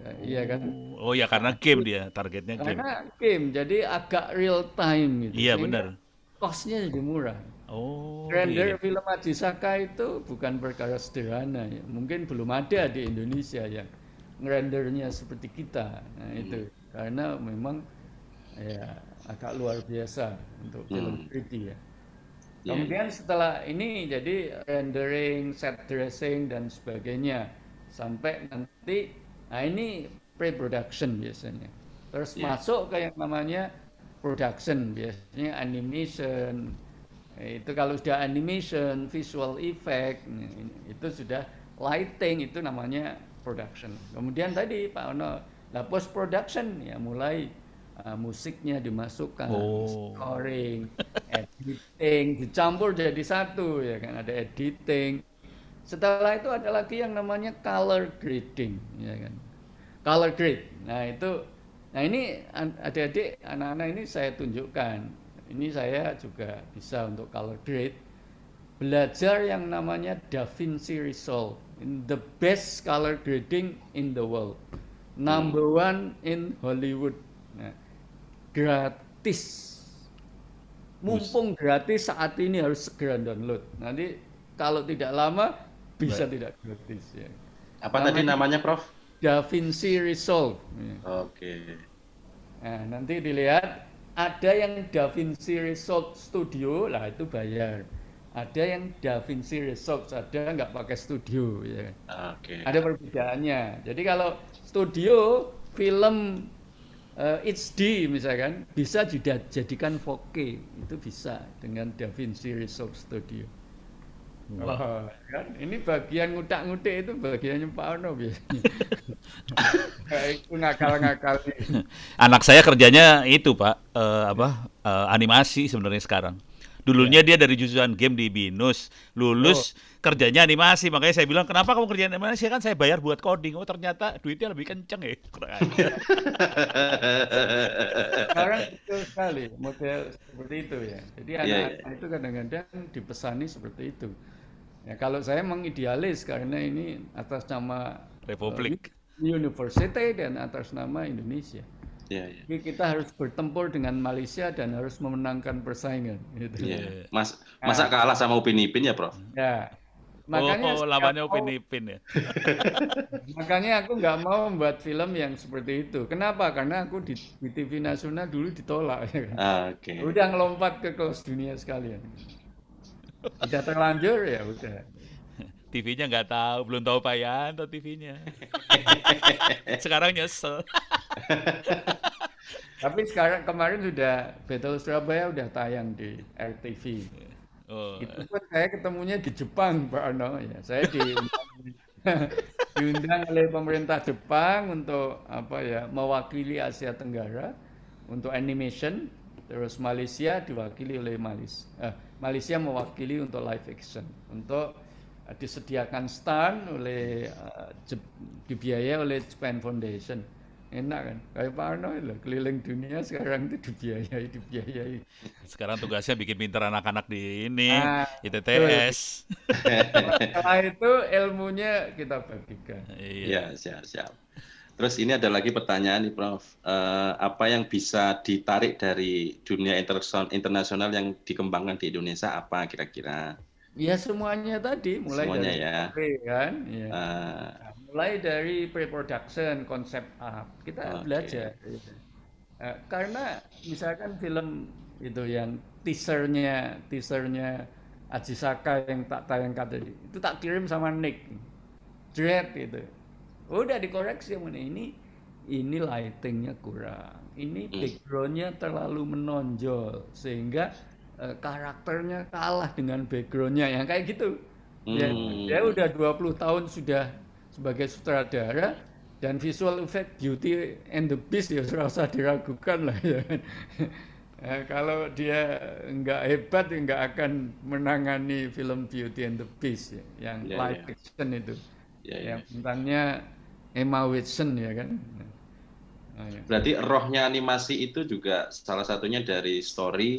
Ya, iya kan? Oh ya karena game dia, targetnya game. Karena game, jadi agak real time gitu. Iya Sehingga benar. cost-nya jadi murah. Oh Render iya. film Ajisaka itu bukan perkara sederhana ya. Mungkin belum ada di Indonesia yang ngerendernya seperti kita. Nah itu karena memang ya agak luar biasa untuk film Hmm. tiga D ya. Iya, Kemudian setelah ini jadi rendering, set dressing dan sebagainya sampai nanti, nah ini pre-production biasanya. Terus Iya. masuk ke yang namanya production, biasanya animation. Eh, Itu kalau sudah animation, visual effect, nah, ini- itu sudah lighting, itu namanya production. Kemudian tadi Pak Ono, lah post production ya mulai uh, musiknya dimasukkan, Oh. scoring, editing, dicampur jadi satu ya kan, ada editing. Setelah itu ada lagi yang namanya color grading ya kan. Color grade. Nah, itu nah ini an- adik-adik anak-anak ini saya tunjukkan. Ini saya juga bisa untuk color grade. Belajar yang namanya DaVinci Resolve, the best color grading in the world, number one in Hollywood. Nah, gratis. Mumpung gratis saat ini harus segera download. Nanti kalau tidak lama bisa tidak gratis ya. Apa tadi namanya, Prof? DaVinci Resolve. Ya. Oke. Nah, nanti dilihat ada yang DaVinci Resolve Studio, lah itu bayar. Ada yang DaVinci Resolve saja nggak pakai studio ya. Oke. Ada perbedaannya. Jadi kalau studio film eh, H D misalkan bisa dijadikan four K, itu bisa dengan DaVinci Resolve Studio. Oh, kan ini bagian ngutak-ngutik itu bagiannya Pak Ono biasanya. Itu ngakal-ngakal. Anak saya kerjanya itu Pak, eh, apa eh, animasi sebenarnya sekarang. Dulunya dia dari jurusan game di Binus, lulus kerjanya animasi. Makanya saya bilang, kenapa kamu kerja animasi? Kan saya bayar buat coding. Oh ternyata duitnya lebih kenceng ya. Kurang ajar. Sekarang betul sekali model seperti itu ya. Jadi Iya, anak-anak itu kadang-kadang dipesani seperti itu. Ya kalau saya mengidealis karena ini atas nama Republik. eh, University dan atas nama Indonesia. Iya, iya. Jadi kita harus bertempur dengan Malaysia dan harus memenangkan persaingan. Gitu. Iya. Mas, masa kalah sama Upin Ipin ya, Prof? Ya, makanya Oh, setiap lawannya mau- Upin Ipin ya. makanya aku nggak mau membuat film yang seperti itu. Kenapa? Karena aku di, di T V nasional dulu ditolak. Ya kan? Oke. Udah ngelompat ke kelas dunia sekalian. Udah terlanjur ya udah. T V-nya nggak tahu, belum tahu Pak Yanto T V-nya. Sekarang nyesel. Tapi sekarang kemarin sudah Battle Surabaya udah tayang di R T V. Oh, Itu pun saya ketemunya di Jepang, Pak Ono ya. Saya diundang, diundang oleh pemerintah Jepang untuk apa ya mewakili Asia Tenggara untuk animation. Terus Malaysia diwakili oleh Malaysia. Eh, Malaysia mewakili untuk live action. Untuk eh, disediakan stand oleh eh, Jep- dibiayai oleh Japan Foundation. Enak kan? Kayak Pak Arno itu keliling dunia sekarang itu dibiayai, dibiayai. sekarang tugasnya bikin pinter anak-anak di ini, Ah, I T T S. Setelah itu ilmunya kita bagikan. Iya. Iya, siap, siap. Terus ini ada lagi pertanyaan nih, Prof. Eh, apa yang bisa ditarik dari dunia interson- internasional yang dikembangkan di Indonesia apa kira-kira? Ya semuanya tadi, mulai Semuanya dari ya. P, kan? Ya. Eh, Nah, mulai dari pre-production, konsep art, kita Oke. belajar. Gitu. Eh, karena misalkan film itu yang teasernya, teasernya Ajisaka yang tak tayangkan tadi, itu tak kirim sama Nick, Dread gitu. Udah dikoreksi yang mana ini, ini lightingnya kurang, ini Hmm. backgroundnya terlalu menonjol sehingga eh, karakternya kalah dengan backgroundnya yang kayak gitu. Ya, Hmm. dia udah dua puluh tahun sudah sebagai sutradara dan visual effect Beauty and the Beast ya serasa diragukan lah ya. Eh, kalau dia nggak hebat ya nggak akan menangani film Beauty and the Beast ya, yang Ya, live ya. action itu, Ya, ya. yang bintangnya Emma Watson ya kan. Nah, ya. Berarti rohnya animasi itu juga salah satunya dari story,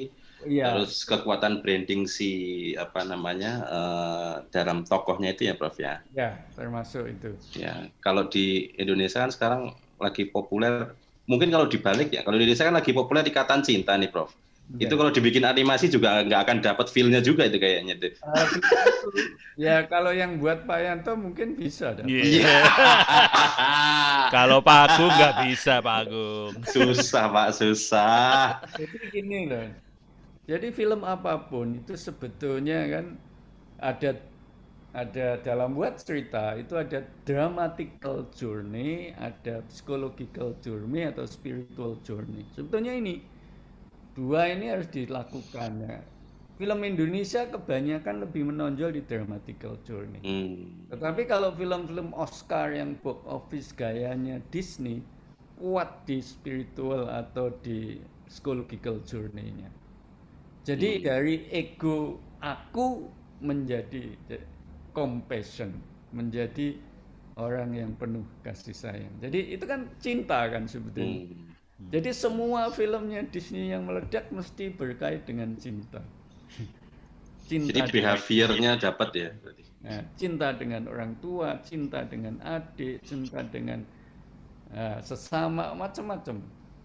Iya, terus kekuatan branding si apa namanya uh, dalam tokohnya itu ya Prof ya. ya termasuk itu. Ya, kalau di Indonesia kan sekarang lagi populer, mungkin kalau dibalik ya, kalau di Indonesia kan lagi populer Ikatan Cinta nih Prof. Ya. Itu kalau dibikin animasi juga nggak akan dapat feel-nya juga itu kayaknya deh. Uh, ya kalau yang buat Pak Yanto mungkin bisa. Iya. Yeah. Kalau Pak Agung nggak bisa Pak Agung. Susah Pak, susah. Jadi gini loh. Jadi film apapun itu sebetulnya kan ada ada dalam buat cerita itu ada dramatical journey, ada psychological journey atau spiritual journey. Sebetulnya ini dua ini harus dilakukan ya. Film Indonesia kebanyakan lebih menonjol di dramatical journey. Hmm. Tetapi kalau film-film Oscar yang box office gayanya Disney kuat di spiritual atau di psychological journey-nya. Jadi hmm. dari ego aku menjadi compassion, menjadi orang yang penuh kasih sayang. Jadi itu kan cinta kan sebetulnya. Hmm. Jadi semua filmnya Disney yang meledak mesti berkait dengan cinta. Cinta. Jadi behaviornya dapat ya. Nah, cinta dengan orang tua, cinta dengan adik, cinta dengan uh, sesama, macam-macam.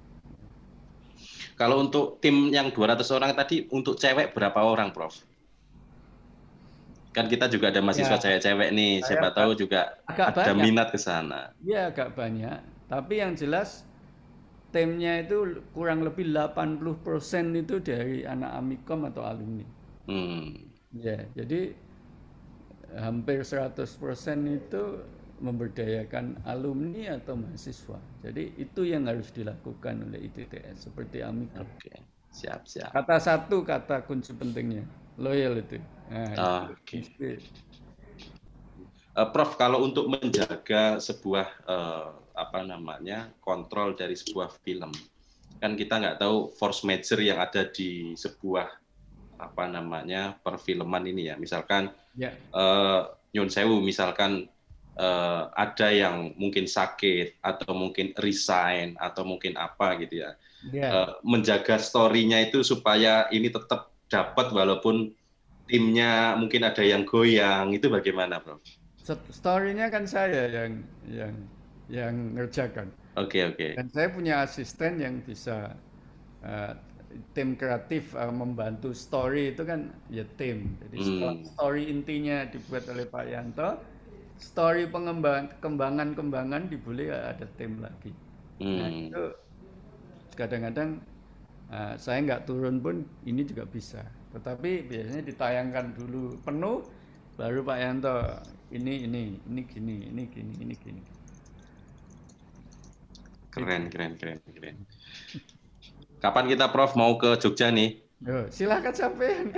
Kalau untuk tim yang dua ratus orang tadi, untuk cewek berapa orang, Prof? Kan kita juga ada mahasiswa ya, cewek nih, siapa tahu juga ada banyak minat ke sana. Iya, agak banyak. Tapi yang jelas timnya itu kurang lebih delapan puluh persen itu dari anak Amikom atau alumni. Hmm. Ya, jadi hampir seratus persen itu memberdayakan alumni atau mahasiswa. Jadi itu yang harus dilakukan oleh I T T S seperti Amikom. Oke, siap siap. Kata satu kata kunci pentingnya, loyal itu. Nah, oh, Oke. Okay. Uh, Prof, kalau untuk menjaga sebuah uh, apa namanya kontrol dari sebuah film, kan kita nggak tahu force major yang ada di sebuah apa namanya perfilman ini ya. Misalkan yeah. uh, nyun sewu, misalkan uh, ada yang mungkin sakit atau mungkin resign atau mungkin apa gitu ya. Yeah. Uh, menjaga story-nya itu supaya ini tetap dapat walaupun timnya mungkin ada yang goyang, itu bagaimana, Prof? Story-nya kan saya yang yang yang ngerjakan. Oke okay, oke. Okay. Dan saya punya asisten yang bisa uh, tim kreatif uh, membantu story itu kan ya tim. Jadi hmm. story intinya dibuat oleh Pak Yanto, story pengembang kembangan-kembangan dibeli ada tim lagi. Hmm. Nah itu kadang-kadang uh, saya nggak turun pun ini juga bisa. Tetapi biasanya ditayangkan dulu penuh, baru Pak Yanto ini ini ini gini ini gini ini gini. Keren, keren, keren, keren. Kapan kita Prof mau ke Jogja nih? Yo, silakan sampean.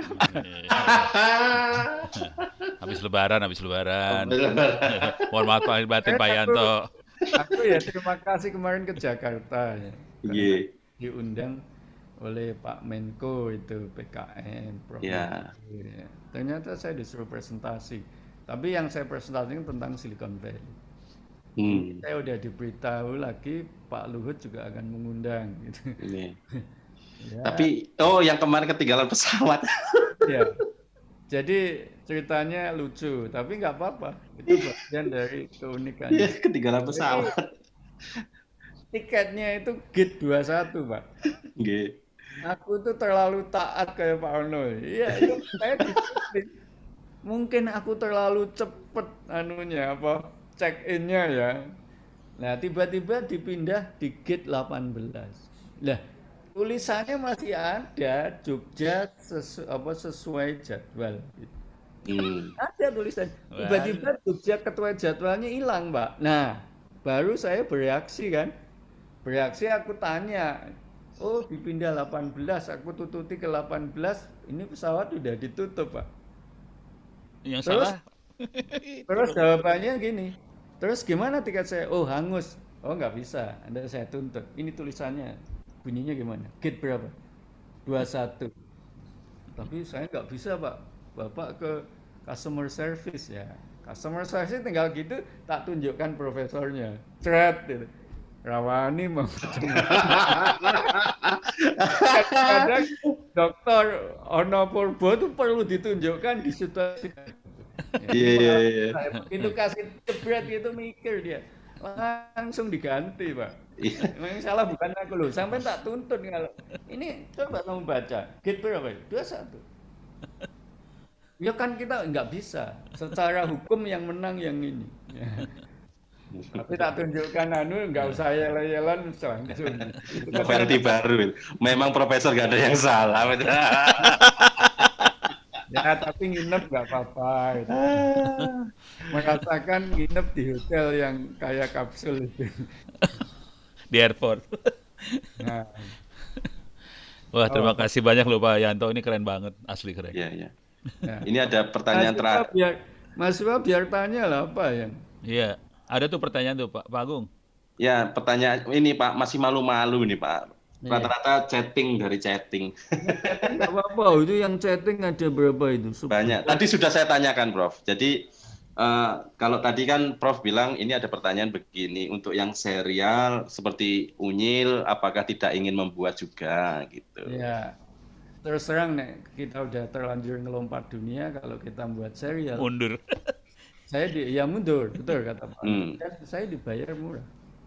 Habis lebaran, habis lebaran. Mohon maaf lahir batin Pak Yanto. Aku ya terima kasih kemarin ke Jakarta ya. Yeah. Diundang oleh Pak Menko itu P K M, Prof. Yeah. Ya. Ternyata saya disuruh presentasi. Tapi yang saya presentasikan tentang Silicon Valley. Hmm. Saya udah diberitahu lagi Pak Luhut juga akan mengundang gitu. Ini. Ya. Tapi oh yang kemarin ketinggalan pesawat. Ya. Jadi ceritanya lucu, tapi nggak apa-apa. Itu bagian dari keunikannya. Ya, ketinggalan pesawat. Jadi, tiketnya itu gate dua puluh satu, Pak. G. Aku tuh terlalu taat kayak Pak Ono. Iya, itu saya disiplin. Mungkin aku terlalu cepet anunya apa? Check-in-nya ya. Nah, tiba-tiba dipindah di gate delapan belas. Lah, tulisannya masih ada Jogja sesu, apa sesuai jadwal. Hmm. Ada tulisan. Tiba-tiba Jogja ketua jadwalnya hilang, Mbak. Nah, baru saya bereaksi kan. Bereaksi aku tanya, "Oh, dipindah delapan belas, aku tututi ke delapan belas. Ini pesawat udah ditutup, Pak." Yang terus, salah. Terus jawabannya gini. Terus gimana tiket saya? Oh, hangus. Oh, nggak bisa. Anda saya tuntut. Ini tulisannya. Bunyinya gimana? Gate berapa? dua puluh satu. Tapi saya nggak bisa, Pak. Bapak ke customer service ya. Customer service tinggal gitu, tak tunjukkan profesornya. Cret gitu. Rawani mau. kadang, dokter ono purba itu perlu ditunjukkan di situasi. Iya, iya, iya. Itu kasih jebret gitu mikir dia. Langsung diganti, Pak. Iya. Memang salah bukan aku loh. Sampai tak tuntut kalau ini coba kamu baca. Gate berapa? dua puluh satu. Ya kan kita nggak bisa. Secara hukum yang menang yang ini. Ya. Tapi tak tunjukkan anu, nggak usah yel-yelan langsung. Novelty baru. Memang profesor gak ada yang salah. Ya tapi nginep nggak apa-apa. Gitu. Merasakan nginep di hotel yang kayak kapsul itu. Di airport. Nah, Wah, terima Oh. kasih banyak loh Pak Yanto, ini keren banget, asli keren. Iya, iya. ya. Ini ada pertanyaan Mas Iwa terakhir. biar Mas Iwa biar tanya lah apa yang. Iya, ada tuh pertanyaan tuh Pak, Pak Agung. Ya, pertanyaan ini Pak, masih malu-malu nih Pak. Iya. Rata-rata chatting dari chatting. Nggak apa-apa, itu yang chatting ada berapa itu? Banyak. Tadi sudah saya tanyakan, Prof. Jadi eh, kalau tadi kan Prof bilang ini ada pertanyaan begini, untuk yang serial seperti Unyil, apakah tidak ingin membuat juga gitu? Ya, terus terang nih, kita udah terlanjur ngelompat dunia kalau kita buat serial. Mundur. Saya di, ya mundur, betul kata Pak. Hmm. Dan saya dibayar murah.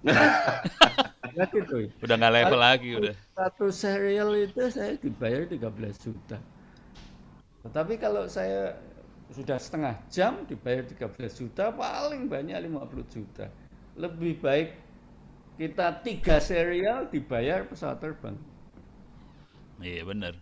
Ya gitu. Udah nggak level lagi udah. Satu serial itu saya dibayar tiga belas juta. Tetapi kalau saya sudah setengah jam dibayar tiga belas juta, paling banyak lima puluh juta. Lebih baik kita tiga serial dibayar pesawat terbang. Iya benar.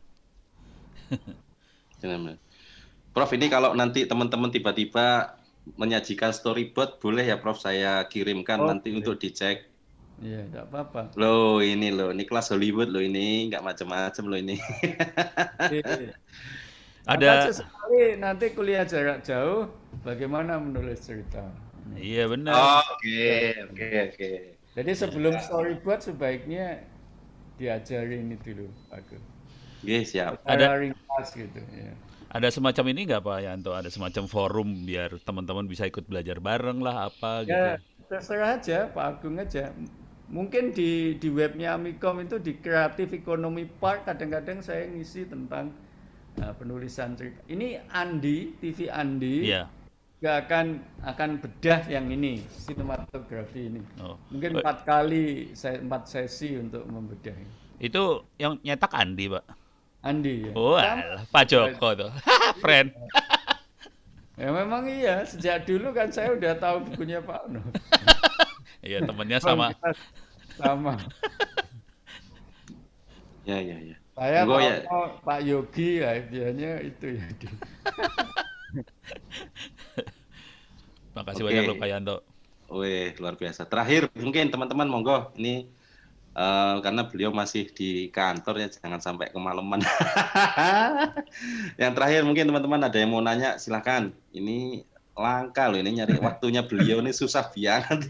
Benar-benar. Prof, ini kalau nanti teman-teman tiba-tiba menyajikan storyboard, boleh ya Prof saya kirimkan Oh, nanti boleh. untuk dicek. Iya, tidak apa-apa. Loh, ini loh, ini kelas Hollywood loh ini, nggak macam-macam loh ini. Iya. Ada- Maka sesekali nanti kuliah jarak jauh, bagaimana menulis cerita. Iya benar. Oke, oke, oke. Jadi sebelum storyboard sebaiknya diajarin itu dulu, Pak. Oke, siap. Secara ringkas gitu. Ya. Ada semacam ini nggak Pak Yanto? Ada semacam forum biar teman-teman bisa ikut belajar bareng lah apa gitu. Ya, terserah aja, Pak Agung aja. Mungkin di di webnya Amikom itu di Creative Economy Park kadang-kadang saya ngisi tentang uh, penulisan cerita. Ini Andi, T V Andi, Iya. nggak akan akan bedah yang ini, sinematografi ini. Oh. Mungkin empat kali, saya empat sesi untuk membedah ini. Itu yang nyetak Andi Pak. Andi ya. Oh, Sama- alah, Pak Joko tuh. Friend. Ya memang iya, sejak dulu kan saya udah tahu bukunya Pak Ono. Iya temennya sama. Sama. Ya, ya, ya. Saya Monggo Pak ya. Ono, Pak Yogi ya, ideanya itu ya. Makasih Oke. banyak loh Pak Yanto. Wih, luar biasa. Terakhir, mungkin teman-teman monggo, ini eh, karena beliau masih di kantor ya, jangan sampai kemalaman. Yang terakhir mungkin teman-teman ada yang mau nanya, silakan. Ini langka loh, ini nyari waktunya beliau ini susah banget.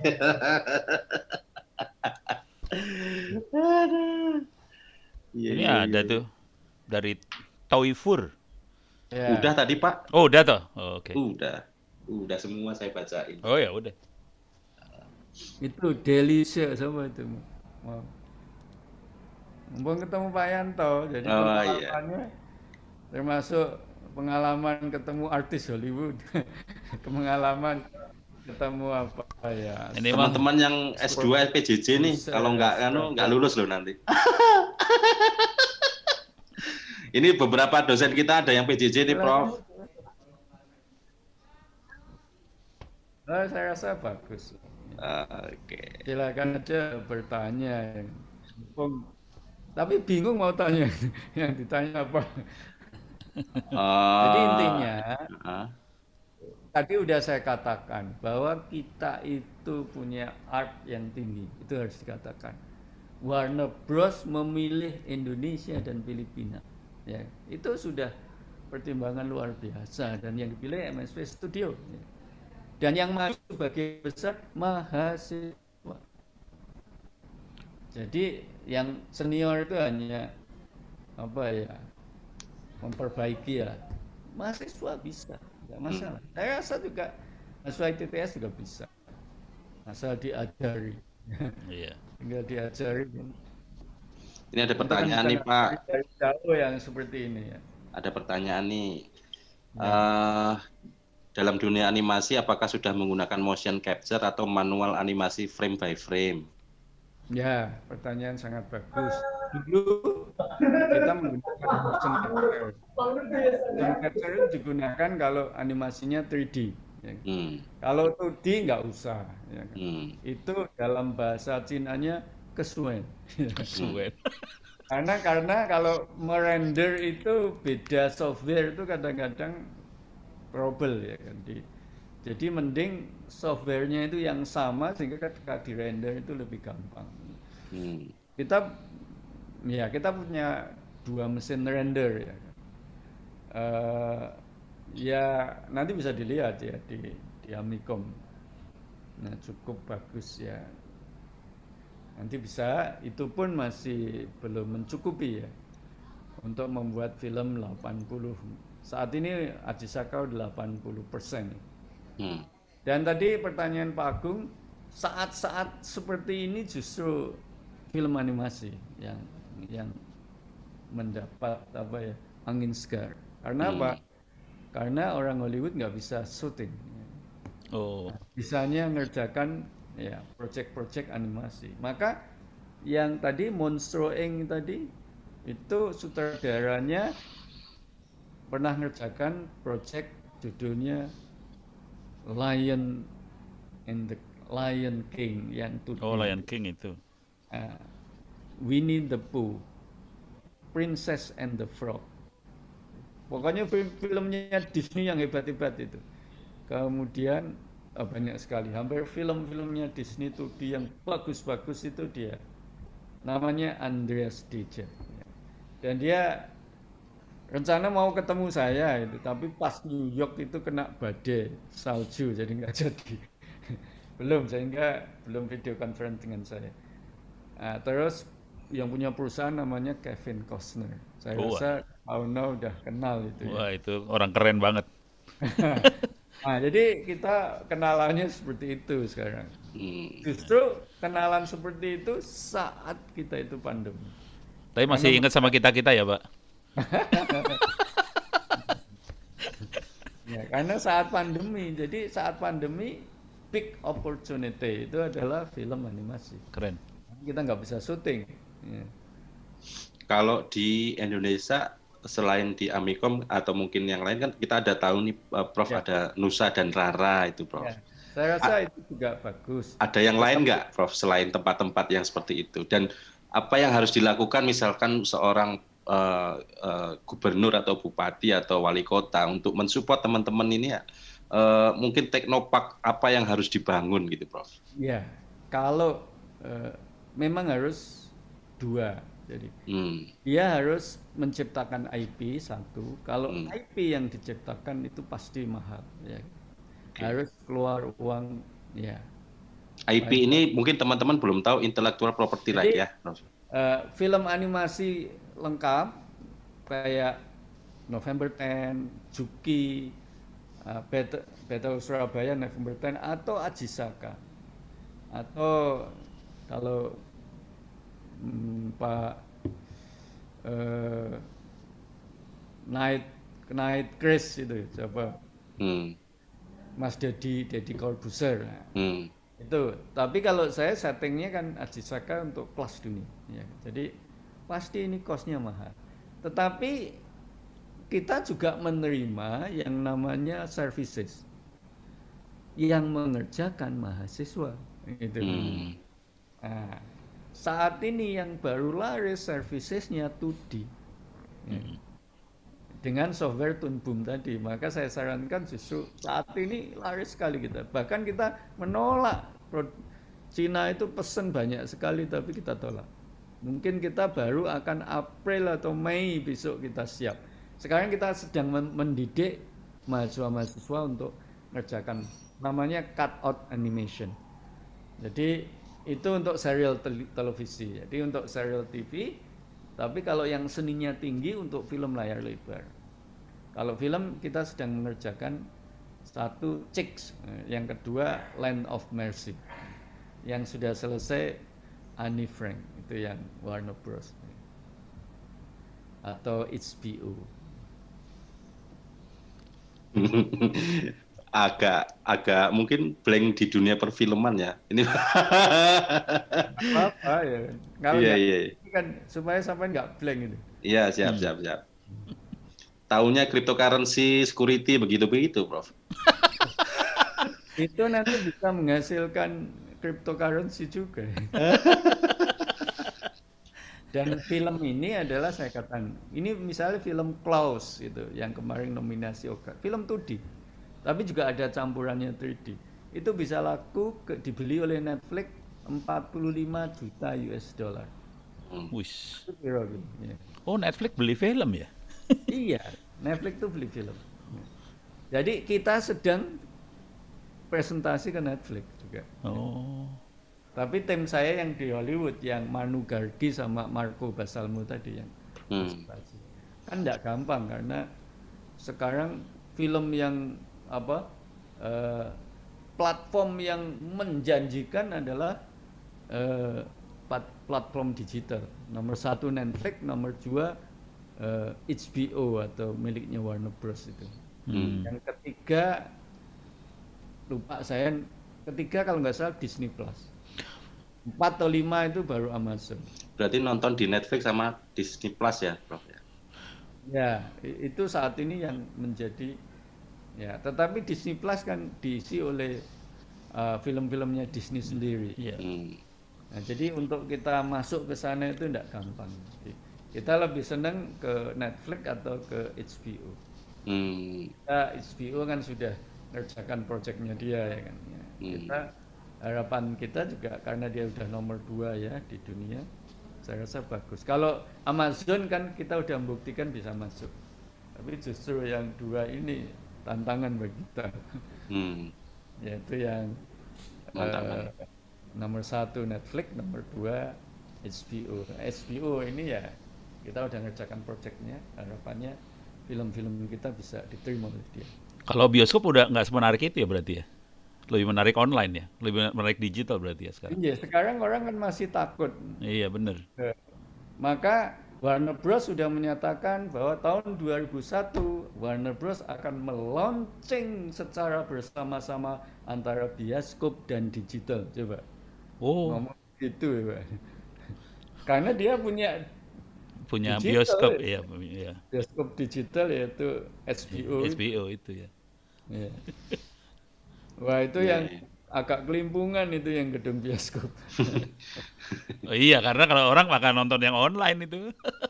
Aduh. Iya, Ini iya, ada iya. tuh dari Toifur. Ya. Udah tadi Pak? Oh udah toh. Oh, Oke. Udah. Udah semua saya bacain. Oh ya udah. Itu delicious sama itu. Mau. Mumpung ketemu Pak Yanto, jadi Oh, pengalamannya termasuk pengalaman ketemu artis Hollywood, pengalaman ketemu apa ya? Ini mah Teman-teman yang S dua L P J J nih, Buset. kalau nggak anu nggak lulus loh nanti. Ini beberapa dosen kita ada yang P J J nih, Prof. Oh, saya rasa bagus. Oke. Silakan aja bertanya. Mumpung- Tapi bingung mau tanya yang ditanya apa. Jadi Eh, intinya ah, tadi udah saya katakan bahwa kita itu punya art yang tinggi, itu harus dikatakan. Warner Bros memilih Indonesia dan Filipina, ya itu sudah pertimbangan luar biasa dan yang dipilih M S V Studio, ya. Dan yang masuk sebagai besar mahasiswa. Jadi yang senior itu hanya apa ya memperbaiki ya, mahasiswa bisa, nggak masalah. Saya rasa juga mahasiswa I T T S juga bisa, asal diajari, iya. tinggal diajari. Ini ada Kita kan pertanyaan bisa nih Pak. dari jauh yang seperti ini ya. Ada pertanyaan nih. Ya. Eh, dalam dunia animasi apakah sudah menggunakan motion capture atau manual animasi frame by frame? Ya, pertanyaan sangat bagus. Dulu kita menggunakan motion capture. Motion capture itu digunakan kalau animasinya tiga D. Ya. Hmm. Kalau dua D nggak usah. Ya. Hmm. Itu dalam bahasa Cinanya kesuwen. Kesuwen. Karena karena kalau merender itu beda software itu kadang-kadang trouble ya kan. Di, jadi mending softwarenya itu yang sama sehingga ketika di render itu lebih gampang. Hmm. Kita ya kita punya dua mesin render ya. Uh, ya nanti bisa dilihat ya di di Amicom. Nah cukup bagus ya. Nanti bisa, itu pun masih belum mencukupi ya untuk membuat film delapan puluh. Saat ini Ajisaka delapan puluh persen. Hmm. Dan tadi pertanyaan Pak Agung, saat-saat seperti ini justru film animasi yang yang mendapat apa ya angin segar. Karena hmm. apa? Karena orang Hollywood nggak bisa syuting. Oh. Bisanya ngerjakan ya project-project animasi. Maka yang tadi Monstro Incorporated tadi itu sutradaranya pernah ngerjakan project judulnya Lion and the Lion King yang tuh. Oh, Lion King itu. Uh, Winnie the Pooh, Princess and the Frog. Pokoknya film-filmnya Disney yang hebat-hebat itu. Kemudian oh, banyak sekali, hampir film-filmnya Disney itu dia yang bagus-bagus itu dia. Namanya Andreas Deja. Dan dia rencana mau ketemu saya itu, tapi pas New York itu kena badai salju jadi nggak jadi. Belum, sehingga belum video conference dengan saya. Nah, terus yang punya perusahaan namanya Kevin Costner. Saya oh, rasa Auna udah kenal itu. Wah, ya. itu orang keren banget. Nah, jadi kita kenalannya seperti itu sekarang. Hmm. Justru kenalan seperti itu saat kita itu pandemi. Tapi masih ingat sama kita-kita ya, Pak? Ya, karena saat pandemi. Jadi saat pandemi big opportunity itu adalah film animasi. Keren. Kita nggak bisa syuting. Ya. Kalau di Indonesia selain di Amicom atau mungkin yang lain kan kita ada tahu nih Prof ya. Ada Nusa dan Rara itu Prof. Ya. Saya rasa A itu juga bagus. Ada yang lain nggak Prof selain tempat-tempat yang seperti itu, dan apa yang harus dilakukan misalkan seorang uh, uh, gubernur atau bupati atau wali kota untuk mensupport teman-teman ini ya, uh, mungkin teknopark apa yang harus dibangun gitu Prof? Ya, kalau uh, memang harus dua. Jadi hmm. dia harus menciptakan I P satu. Kalau hmm. I P yang diciptakan itu pasti mahal, ya. Okay. Harus keluar uang, ya. I P ini mungkin teman-teman belum tahu intellectual property right ya. Uh, film animasi lengkap kayak November ten, Juki, uh, Battle, Battle Surabaya November ten atau Ajisaka. Atau kalau Hmm, Pak uh, Night Night Chris itu siapa? Hmm. Mas Dedi Dedi Corbuzier. Hmm. Itu. Tapi kalau saya settingnya kan Ajisaka untuk kelas dunia. Ya. Jadi pasti ini costnya mahal. Tetapi kita juga menerima yang namanya services yang mengerjakan mahasiswa. Gitu. Hmm. Nah, saat ini yang baru laris servicesnya dua D ya. hmm. dengan software Toon Boom tadi, maka saya sarankan justru saat ini laris sekali kita. Bahkan kita menolak Cina itu pesen banyak sekali tapi kita tolak. Mungkin kita baru akan April atau Mei besok kita siap. Sekarang kita sedang mendidik mahasiswa-mahasiswa untuk mengerjakan namanya cutout animation. Jadi itu untuk serial te- televisi, jadi untuk serial T V. Tapi kalau yang seninya tinggi untuk film layar lebar. Kalau film kita sedang mengerjakan satu Chicks, yang kedua Land of Mercy, yang sudah selesai Annie Frank itu yang Warner Bros. atau H B O? agak agak mungkin blank di dunia perfilman ya. Ini Apa ya? Kalau iya nggak iya. ini kan supaya sampai nggak blank itu. Iya, siap Hmm. siap siap. Taunya cryptocurrency, security begitu-begitu, Prof. Itu nanti bisa menghasilkan cryptocurrency juga. Dan film ini adalah saya katakan, ini misalnya film Klaus itu yang kemarin nominasi Oscar, film dua D, tapi juga ada campurannya tiga D. Itu bisa laku ke, dibeli oleh Netflix empat puluh lima juta U S dollar. Wis. Itu piro gitu, ya. Oh, Netflix beli film ya? Iya, Netflix tuh beli film. Jadi kita sedang presentasi ke Netflix juga. Oh. Tapi tim saya yang di Hollywood, yang Manu Gargi sama Marco Basalmo tadi yang Hmm. presentasi, kan tidak gampang karena sekarang film yang apa eh, platform yang menjanjikan adalah eh, plat- platform digital. Nomor satu Netflix, nomor dua eh, H B O atau miliknya Warner Bros itu. Hmm. Yang ketiga lupa saya, ketiga kalau nggak salah Disney Plus. Empat atau lima itu baru Amazon. Berarti nonton di Netflix sama Disney Plus ya, Prof ya. Ya, i- itu saat ini yang menjadi ya. Tetapi Disney Plus kan diisi oleh uh, film-filmnya Disney sendiri. Iya. Hmm. Nah, jadi untuk kita masuk ke sana itu tidak gampang. Jadi, kita lebih senang ke Netflix atau ke H B O. Hmm. Kita H B O kan sudah ngerjakan proyeknya dia ya kan. Ya, Hmm. Kita harapan kita juga karena dia udah nomor dua ya di dunia, saya rasa bagus. Kalau Amazon kan kita udah membuktikan bisa masuk, tapi justru yang dua ini tantangan bagi kita, Hmm. yaitu yang Tantangan. eh, nomor satu Netflix, nomor dua H B O. H B O ini ya kita udah ngerjakan proyeknya, harapannya film-film kita bisa diterima oleh dia. Kalau bioskop udah nggak semenarik itu ya berarti ya? Lebih menarik online ya? Lebih menarik digital berarti ya sekarang? Iya, sekarang orang kan masih takut. Iya bener. Eh, Maka Warner Bros sudah menyatakan bahwa tahun dua ribu satu Warner Bros akan meluncing secara bersama-sama antara bioskop dan digital. Coba Oh, ngomong gitu ya, Pak. Karena dia punya punya digital, bioskop ya. ya, ya. bioskop digital yaitu H B O. H B O itu ya. Ya. Wah, itu Iya, yang iya. agak kelimpungan itu yang gedung bioskop. Oh, iya, karena kalau orang makan nonton yang online itu.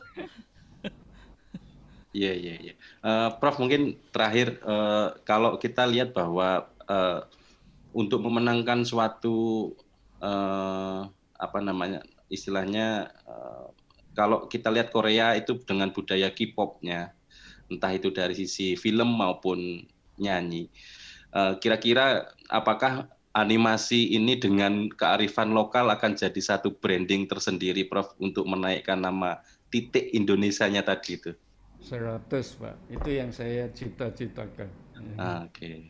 Iya iya iya. Eh, Prof mungkin terakhir eh, kalau kita lihat bahwa eh, untuk memenangkan suatu eh, apa namanya istilahnya eh, kalau kita lihat Korea itu dengan budaya K-pop-nya, entah itu dari sisi film maupun nyanyi. Eh, kira-kira apakah animasi ini dengan kearifan lokal akan jadi satu branding tersendiri, Prof, untuk menaikkan nama titik Indonesianya tadi itu? seratus Pak, itu yang saya cita-citakan. Ya. Ah, Oke.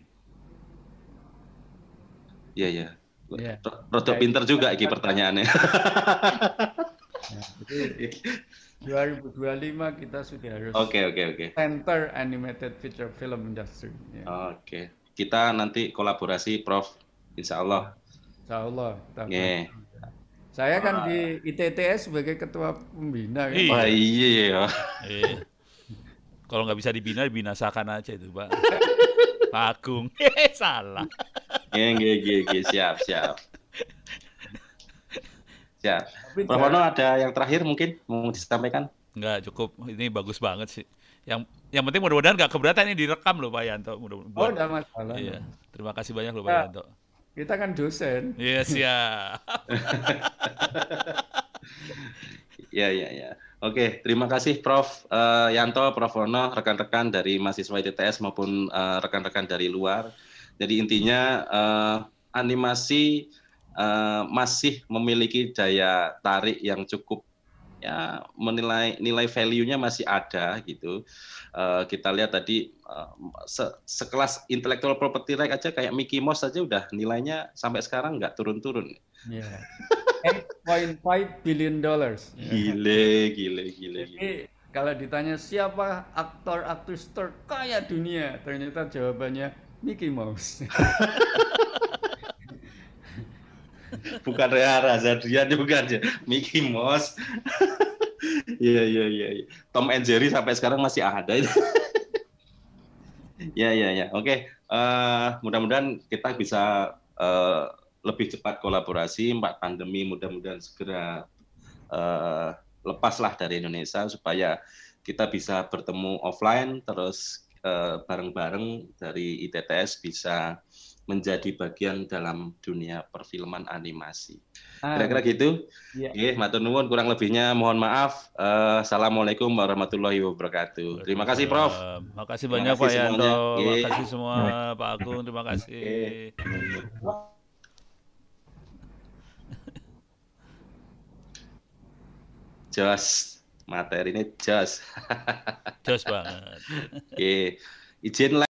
Iya ya. Iya. Rodok Ya, pinter itu juga iki kan- pertanyaannya. Nah, jadi dua ribu dua puluh lima kita sudah harus Oke oke oke. center animated feature film industry. Ya. Oke. Kita nanti kolaborasi, Prof. Insya Allah. Insya Allah. kita Nge. bantu. Saya kan di I T T S sebagai ketua pembina kan. Iya. Wah iya. Iya. Kalau nggak bisa dibina, dibinasakan aja itu, Pak. Pak Agung. Salah. Nge nge nge nge. Siap siap. Siap. Tapi Prof Ono ada yang terakhir mungkin mau disampaikan? Nggak cukup. Ini bagus banget sih. Yang yang penting mudah-mudahan nggak keberatan ini direkam loh Pak Yanto. Oh, Mudah-mudahan. enggak masalah. Iya. Terima kasih banyak loh Pak Ya. Yanto. Kita kan dosen. Iya siap. Ya ya ya. Oke, terima kasih Prof eh, Yanto, Prof Ono, rekan-rekan dari mahasiswa I T T S maupun eh, rekan-rekan dari luar. Jadi intinya eh, animasi eh, masih memiliki daya tarik yang cukup ya menilai nilai value-nya masih ada gitu. Eh, kita lihat tadi eh, se- sekelas intellectual property right aja kayak Mickey Mouse saja udah nilainya sampai sekarang nggak turun-turun. Ya. eight point five billion dollars. Ya. Gile, gile, gile, gile. Jadi kalau ditanya siapa aktor aktris terkaya dunia, ternyata jawabannya Mickey Mouse. Bukan Rea Razardian, bukan ya. Mickey Mouse. Iya, iya, iya. Tom and Jerry sampai sekarang masih ada. Ya, ya, ya. Oke, uh, mudah-mudahan kita bisa uh, lebih cepat kolaborasi. Mbak pandemi mudah-mudahan segera uh, lepaslah dari Indonesia supaya kita bisa bertemu offline, terus uh, bareng-bareng dari I T T S bisa menjadi bagian dalam dunia perfilman animasi. Kira-kira gitu. Ya. Oke, matur nuwun, kurang lebihnya mohon maaf. Uh, Assalamualaikum warahmatullahi wabarakatuh. Terima kasih, Prof. Terima kasih Terima banyak kasih Pak Yanto. semuanya. Terima Oke. kasih semua Pak Agung. Terima kasih. Jos, materi ini jos. Jos banget. Oke, izin